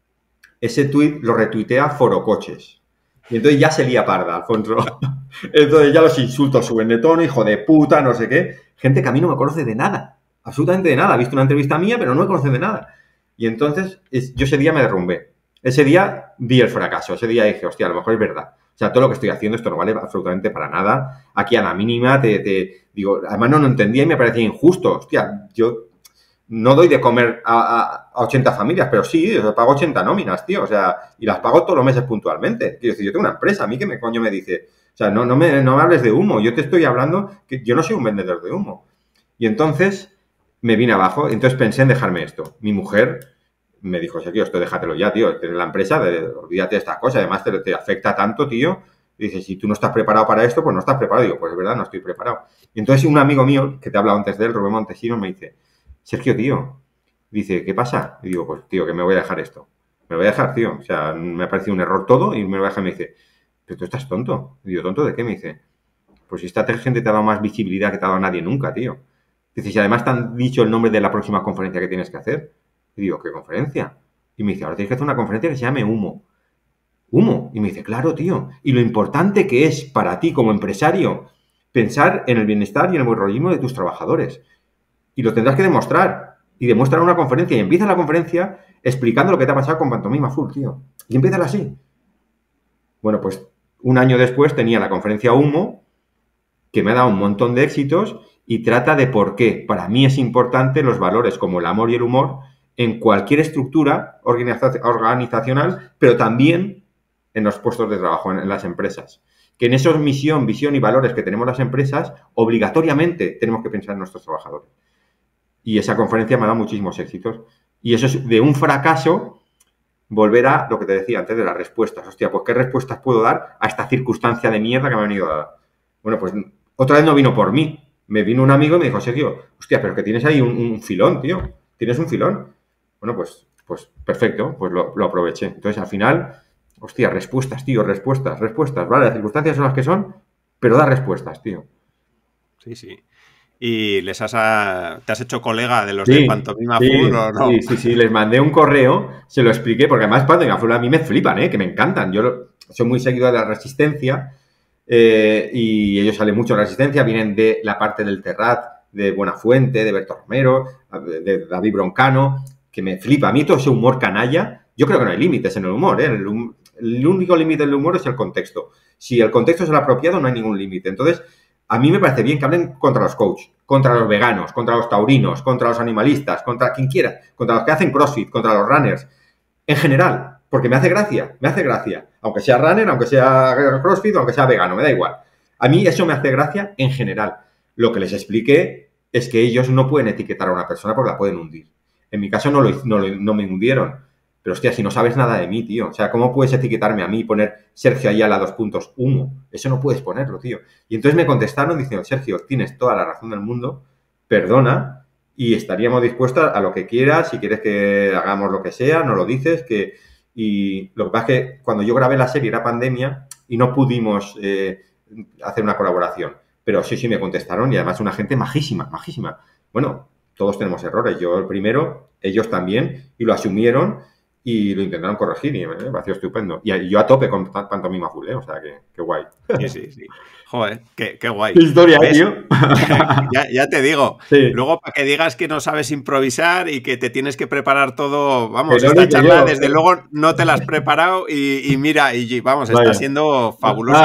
ese tuit lo retuitea Forocoches. Y entonces ya se lía parda, Alfonso. Entonces ya los insultos suben de tono, hijo de puta, no sé qué. Gente que a mí no me conoce de nada, absolutamente de nada. Ha visto una entrevista mía, pero no me conoce de nada. Y entonces es, yo ese día me derrumbé. Ese día vi el fracaso. Ese día dije, hostia, a lo mejor es verdad. O sea, todo lo que estoy haciendo, esto no vale absolutamente para nada. Aquí a la mínima te, te digo, además no lo entendía y me parecía injusto. Hostia, yo no doy de comer a, a, a ochenta familias, pero sí, yo pago ochenta nóminas, tío. O sea, y las pago todos los meses puntualmente. Quiero decir, yo tengo una empresa, a mí que me coño me dice, o sea, no, no, me, no me hables de humo. Yo te estoy hablando que yo no soy un vendedor de humo. Y entonces me vine abajo. Entonces pensé en dejarme esto. Mi mujer me dijo, Sergio, esto déjatelo ya, tío. Tienes la empresa, de, olvídate de estas cosas. Además, te, te afecta tanto, tío. Y dice, si tú no estás preparado para esto, pues no estás preparado. Digo, pues es verdad, no estoy preparado. Y entonces un amigo mío, que te he hablado antes de él, Rubén Montesinos, me dice, Sergio, tío, dice, ¿qué pasa? Y digo, pues, tío, que me voy a dejar esto. Me voy a dejar, tío. O sea, me ha parecido un error todo y me lo voy a dejar. Y me dice, pero tú estás tonto. Y digo, ¿tonto de qué? Me dice, pues si esta gente te ha dado más visibilidad que te ha dado nadie nunca, tío. Dice, si además te han dicho el nombre de la próxima conferencia que tienes que hacer. Y digo, ¿qué conferencia? Y me dice, ahora tienes que hacer una conferencia que se llame Humo. ¿Humo? Y me dice, claro, tío. Y lo importante que es para ti como empresario pensar en el bienestar y en el buen rollismo de tus trabajadores. Y lo tendrás que demostrar. Y demuestra una conferencia. Y empieza la conferencia explicando lo que te ha pasado con Pantomima Full, tío. Y empieza así. Bueno, pues un año después tenía la conferencia Humo, que me ha dado un montón de éxitos y trata de por qué para mí es importante los valores como el amor y el humor en cualquier estructura organizacional, pero también en los puestos de trabajo, en las empresas. Que en esos misión, visión y valores que tenemos las empresas, obligatoriamente tenemos que pensar en nuestros trabajadores. Y esa conferencia me ha dado muchísimos éxitos. Y eso es de un fracaso volver a lo que te decía antes de las respuestas. Hostia, pues ¿qué respuestas puedo dar a esta circunstancia de mierda que me ha venido a dar? Bueno, pues otra vez no vino por mí. Me vino un amigo y me dijo, Sergio, hostia, pero que tienes ahí un, un filón, tío. Tienes un filón. Bueno, pues, pues perfecto, pues lo, lo aproveché. Entonces, al final, hostia, respuestas, tío, respuestas, respuestas. Vale, las circunstancias son las que son, pero da respuestas, tío. Sí, sí. ¿Y les has a... te has hecho colega de los sí, de Pantomima sí, Full o no? Sí, sí, sí, les mandé un correo, se lo expliqué, porque además Pantomima Full a mí me flipan, ¿eh? Que me encantan. Yo lo, soy muy seguidor de la Resistencia eh, y ellos salen mucho de la Resistencia, vienen de la parte del Terrat, de Buenafuente, de Berto Romero, de David Broncano, que me flipa. A mí todo ese humor canalla, yo creo que no hay límites en el humor, ¿eh? El, el único límite del humor es el contexto. Si el contexto es el apropiado, no hay ningún límite. Entonces, a mí me parece bien que hablen contra los coaches, contra los veganos, contra los taurinos, contra los animalistas, contra quien quiera, contra los que hacen CrossFit, contra los runners, en general, porque me hace gracia, me hace gracia. Aunque sea runner, aunque sea CrossFit, aunque sea vegano, me da igual. A mí eso me hace gracia en general. Lo que les expliqué es que ellos no pueden etiquetar a una persona porque la pueden hundir. En mi caso no, lo, no, lo, no me hundieron. Pero, hostia, si no sabes nada de mí, tío. O sea, ¿cómo puedes etiquetarme a mí y poner Sergio Ayala dos puntos humo? Eso no puedes ponerlo, tío. Y entonces me contestaron diciendo, Sergio, tienes toda la razón del mundo, perdona, y estaríamos dispuestos a lo que quieras, si quieres que hagamos lo que sea, no lo dices, que... Y lo que pasa es que cuando yo grabé la serie era pandemia y no pudimos eh, hacer una colaboración. Pero sí, sí me contestaron y además una gente majísima, majísima. Bueno, todos tenemos errores. Yo el primero, ellos también, y lo asumieron y lo intentaron corregir y me pareció estupendo. Y yo a tope con Pantomima Full, ¿eh? O sea, que, que guay. Sí, sí, sí. Joder, qué, qué guay. ¿Qué historia, ¿ves? Tío? ya, ya te digo. Sí. Luego, para que digas que no sabes improvisar y que te tienes que preparar todo, vamos, esta charla, yo, desde eh. luego, no te la has preparado y, y mira, y vamos, Vaya. Está siendo fabuloso.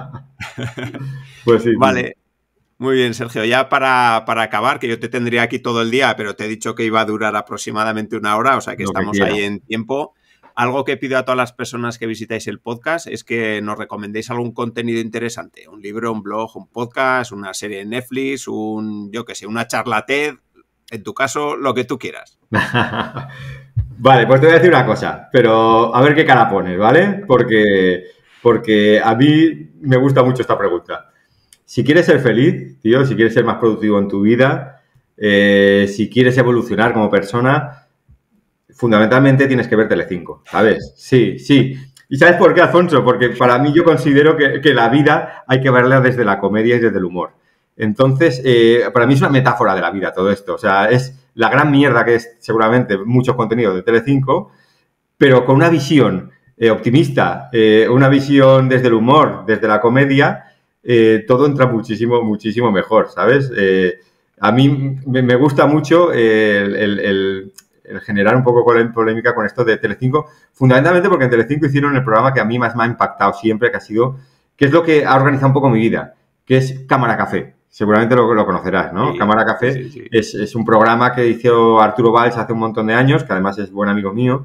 Pues sí. Vale. Sí. Muy bien, Sergio. Ya para, para acabar, que yo te tendría aquí todo el día, pero te he dicho que iba a durar aproximadamente una hora, o sea que Lo estamos que ahí en tiempo. algo que pido a todas las personas que visitáis el podcast es que nos recomendéis algún contenido interesante. Un libro, un blog, un podcast, una serie de Netflix, un, yo qué sé, una charla TED. En tu caso, lo que tú quieras. Vale, pues te voy a decir una cosa, pero a ver qué cara pones, ¿vale? Porque, porque a mí me gusta mucho esta pregunta. Si quieres ser feliz, tío, si quieres ser más productivo en tu vida, eh, si quieres evolucionar como persona, fundamentalmente tienes que ver Telecinco, ¿sabes? Sí, sí. ¿Y sabes por qué, Alfonso? Porque para mí yo considero que, que la vida hay que verla desde la comedia y desde el humor. Entonces, eh, para mí es una metáfora de la vida todo esto. O sea, es la gran mierda que es seguramente muchos contenidos de Telecinco, pero con una visión eh, optimista, eh, una visión desde el humor, desde la comedia, eh, todo entra muchísimo, muchísimo mejor, ¿sabes? Eh, a mí me, me gusta mucho el, el, el, el generar un poco polémica con esto de Telecinco, fundamentalmente porque en Telecinco hicieron el programa que a mí más me ha impactado siempre, que ha sido, que es lo que ha organizado un poco mi vida, que es Cámara Café. Seguramente lo, lo conocerás, ¿no? Sí, Cámara Café sí, sí. Es, es un programa que hizo Arturo Valls hace un montón de años, que además es buen amigo mío,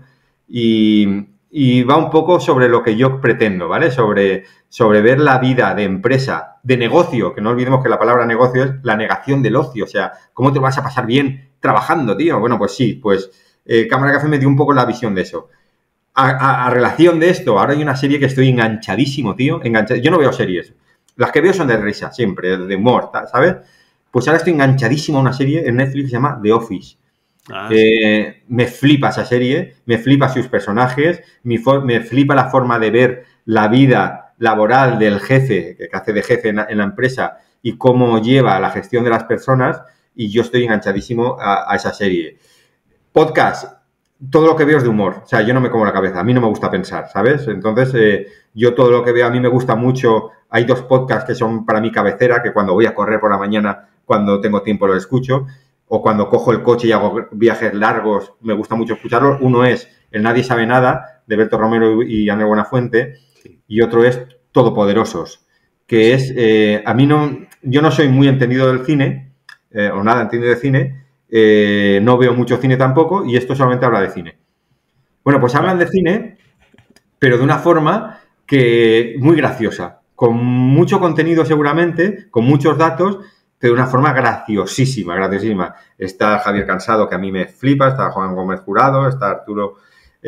y, y va un poco sobre lo que yo pretendo, ¿vale? Sobre, sobre ver la vida de empresa, de negocio, que no olvidemos que la palabra negocio es la negación del ocio, o sea, ¿cómo te vas a pasar bien trabajando, tío? Bueno, pues sí, pues eh, Cámara Café me dio un poco la visión de eso. A, a, a relación de esto, ahora hay una serie que estoy enganchadísimo, tío, enganchad... Yo no veo series. Las que veo son de risa, siempre, de humor, ¿sabes? Pues ahora estoy enganchadísimo a una serie en Netflix que se llama The Office. Ah, eh, sí. Me flipa esa serie, me flipa sus personajes, me, me flipa la forma de ver la vida laboral del jefe, que hace de jefe en la, en la empresa, y cómo lleva la gestión de las personas, y yo estoy enganchadísimo a, a esa serie. Podcast. Todo lo que veo es de humor, o sea, yo no me como la cabeza, a mí no me gusta pensar, ¿sabes? Entonces, eh, yo todo lo que veo, a mí me gusta mucho, hay dos podcasts que son para mi cabecera, que cuando voy a correr por la mañana, cuando tengo tiempo los escucho, o cuando cojo el coche y hago viajes largos, me gusta mucho escucharlos. Uno es El Nadie Sabe Nada, de Berto Romero y Andrés Buenafuente, y otro es Todopoderosos, que es, eh, a mí no, yo no soy muy entendido del cine, eh, o nada entendido de cine, Eh, no veo mucho cine tampoco y esto solamente habla de cine. Bueno, pues hablan de cine, pero de una forma que muy graciosa, con mucho contenido seguramente, con muchos datos, pero de una forma graciosísima, graciosísima. Está Javier Cansado, que a mí me flipa, está Juan Gómez Jurado, está Arturo...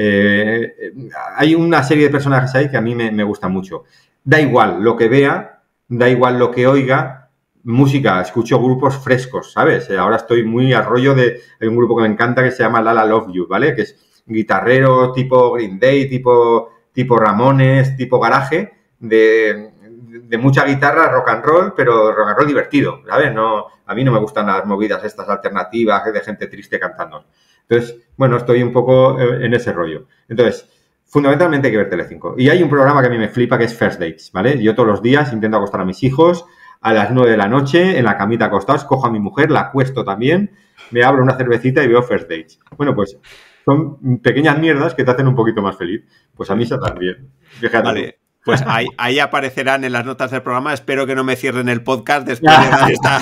Eh, hay una serie de personajes ahí que a mí me, me gusta mucho. Da igual lo que vea, da igual lo que oiga. Música, escucho grupos frescos, ¿sabes? Ahora estoy muy al rollo de... Hay un grupo que me encanta que se llama Lala Love You, ¿vale? Que es guitarrero tipo Green Day, tipo, tipo Ramones, tipo garaje, de, de mucha guitarra, rock and roll, pero rock and roll divertido, ¿sabes? No, a mí no me gustan las movidas estas alternativas de gente triste cantando. Entonces, bueno, estoy un poco en ese rollo. Entonces, fundamentalmente hay que ver Telecinco. Y hay un programa que a mí me flipa que es First Dates, ¿vale? Yo todos los días intento acostar a mis hijos a las nueve de la noche, en la camita acostados, cojo a mi mujer, la acuesto también, me abro una cervecita y veo First Dates. Bueno, pues son pequeñas mierdas que te hacen un poquito más feliz. Pues a mí eso también. Fíjate. Vale, pues ahí, ahí aparecerán en las notas del programa. Espero que no me cierren el podcast después de dar esta,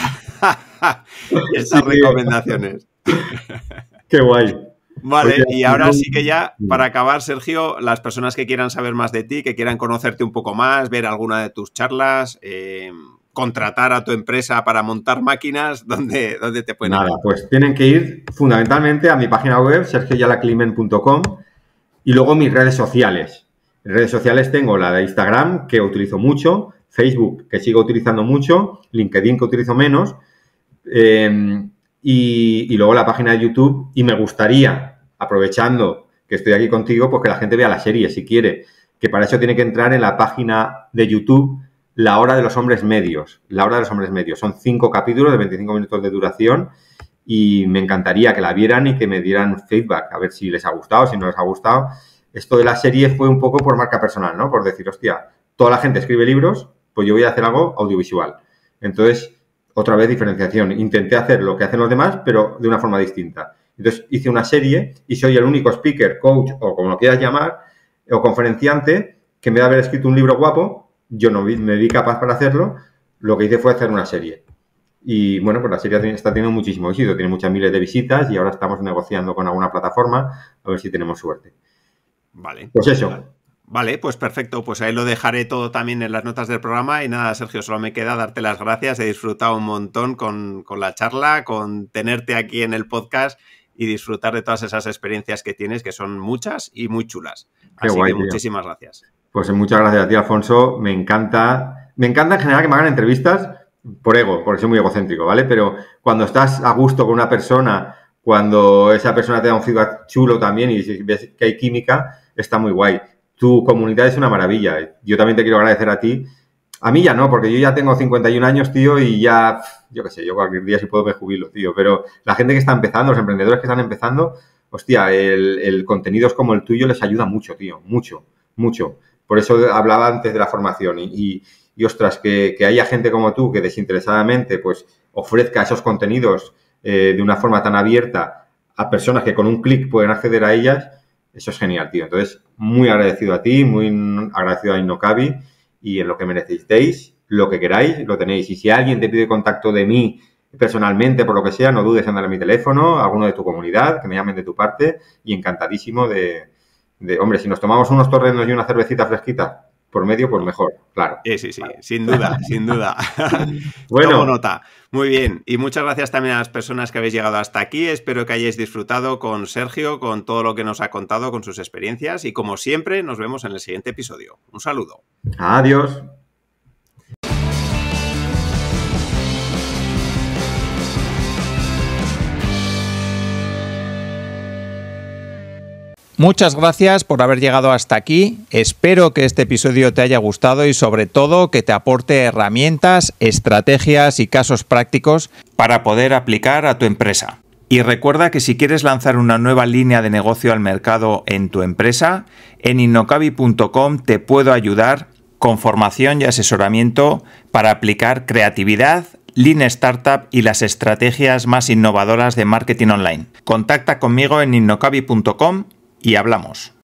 estas sí, recomendaciones. Qué guay. Vale, y ahora sí que ya, para acabar, Sergio, las personas que quieran saber más de ti, que quieran conocerte un poco más, ver alguna de tus charlas... Eh, contratar a tu empresa para montar máquinas, ¿dónde, dónde te pueden Nada, ir? Pues tienen que ir fundamentalmente a mi página web, sergio yala climent punto com, y luego mis redes sociales. En redes sociales tengo la de Instagram, que utilizo mucho, Facebook, que sigo utilizando mucho, LinkedIn, que utilizo menos, eh, y, y luego la página de YouTube. Y me gustaría, aprovechando que estoy aquí contigo, pues que la gente vea la serie, si quiere, que para eso tiene que entrar en la página de YouTube, La Hora de los Hombres Medios. La Hora de los Hombres Medios. Son cinco capítulos de veinticinco minutos de duración y me encantaría que la vieran y que me dieran feedback, a ver si les ha gustado, si no les ha gustado. Esto de la serie fue un poco por marca personal, ¿no? Por decir, hostia, toda la gente escribe libros, pues yo voy a hacer algo audiovisual. Entonces, otra vez diferenciación. Intenté hacer lo que hacen los demás, pero de una forma distinta. Entonces, hice una serie y soy el único speaker, coach o como lo quieras llamar, o conferenciante, que en vez de haber escrito un libro guapo, yo no me vi capaz para hacerlo, lo que hice fue hacer una serie. Y bueno, pues la serie está teniendo muchísimo éxito, tiene muchas miles de visitas y ahora estamos negociando con alguna plataforma a ver si tenemos suerte. Vale. Pues eso. Vale. Vale, pues perfecto. Pues ahí lo dejaré todo también en las notas del programa. Y nada, Sergio, solo me queda darte las gracias. He disfrutado un montón con, con la charla, con tenerte aquí en el podcast y disfrutar de todas esas experiencias que tienes, que son muchas y muy chulas. Qué Así guay, que tío. muchísimas gracias. Pues muchas gracias a ti, Alfonso. Me encanta, me encanta en general que me hagan entrevistas por ego, porque soy muy egocéntrico, ¿vale? Pero cuando estás a gusto con una persona, cuando esa persona te da un feedback chulo también y ves que hay química, está muy guay. Tu comunidad es una maravilla. Yo también te quiero agradecer a ti. A mí ya no, porque yo ya tengo cincuenta y un años, tío, y ya, yo qué sé, yo cualquier día si puedo me jubilo, tío. Pero la gente que está empezando, los emprendedores que están empezando, hostia, el, el contenidos como el tuyo les ayuda mucho, tío, mucho, mucho. Por eso hablaba antes de la formación y, y, y ostras, que, que haya gente como tú que desinteresadamente pues ofrezca esos contenidos eh, de una forma tan abierta a personas que con un clic pueden acceder a ellas, eso es genial, tío. Entonces, muy agradecido a ti, muy agradecido a Innocabi y en lo que me necesitéis, lo que queráis, lo tenéis. Y si alguien te pide contacto de mí personalmente, por lo que sea, no dudes en darle mi teléfono, alguno de tu comunidad, que me llamen de tu parte y encantadísimo de... de hombre, si nos tomamos unos torrenos y una cervecita fresquita por medio, pues mejor, claro. Sí, sí, sí, sin duda, sin duda. Bueno. Tomo nota. Muy bien. Y muchas gracias también a las personas que habéis llegado hasta aquí. Espero que hayáis disfrutado con Sergio, con todo lo que nos ha contado, con sus experiencias. Y como siempre, nos vemos en el siguiente episodio. Un saludo. Adiós. Muchas gracias por haber llegado hasta aquí. Espero que este episodio te haya gustado y sobre todo que te aporte herramientas, estrategias y casos prácticos para poder aplicar a tu empresa. Y recuerda que si quieres lanzar una nueva línea de negocio al mercado en tu empresa, en innocabi punto com te puedo ayudar con formación y asesoramiento para aplicar creatividad, Lean Startup y las estrategias más innovadoras de marketing online. Contacta conmigo en innocabi punto com y hablamos.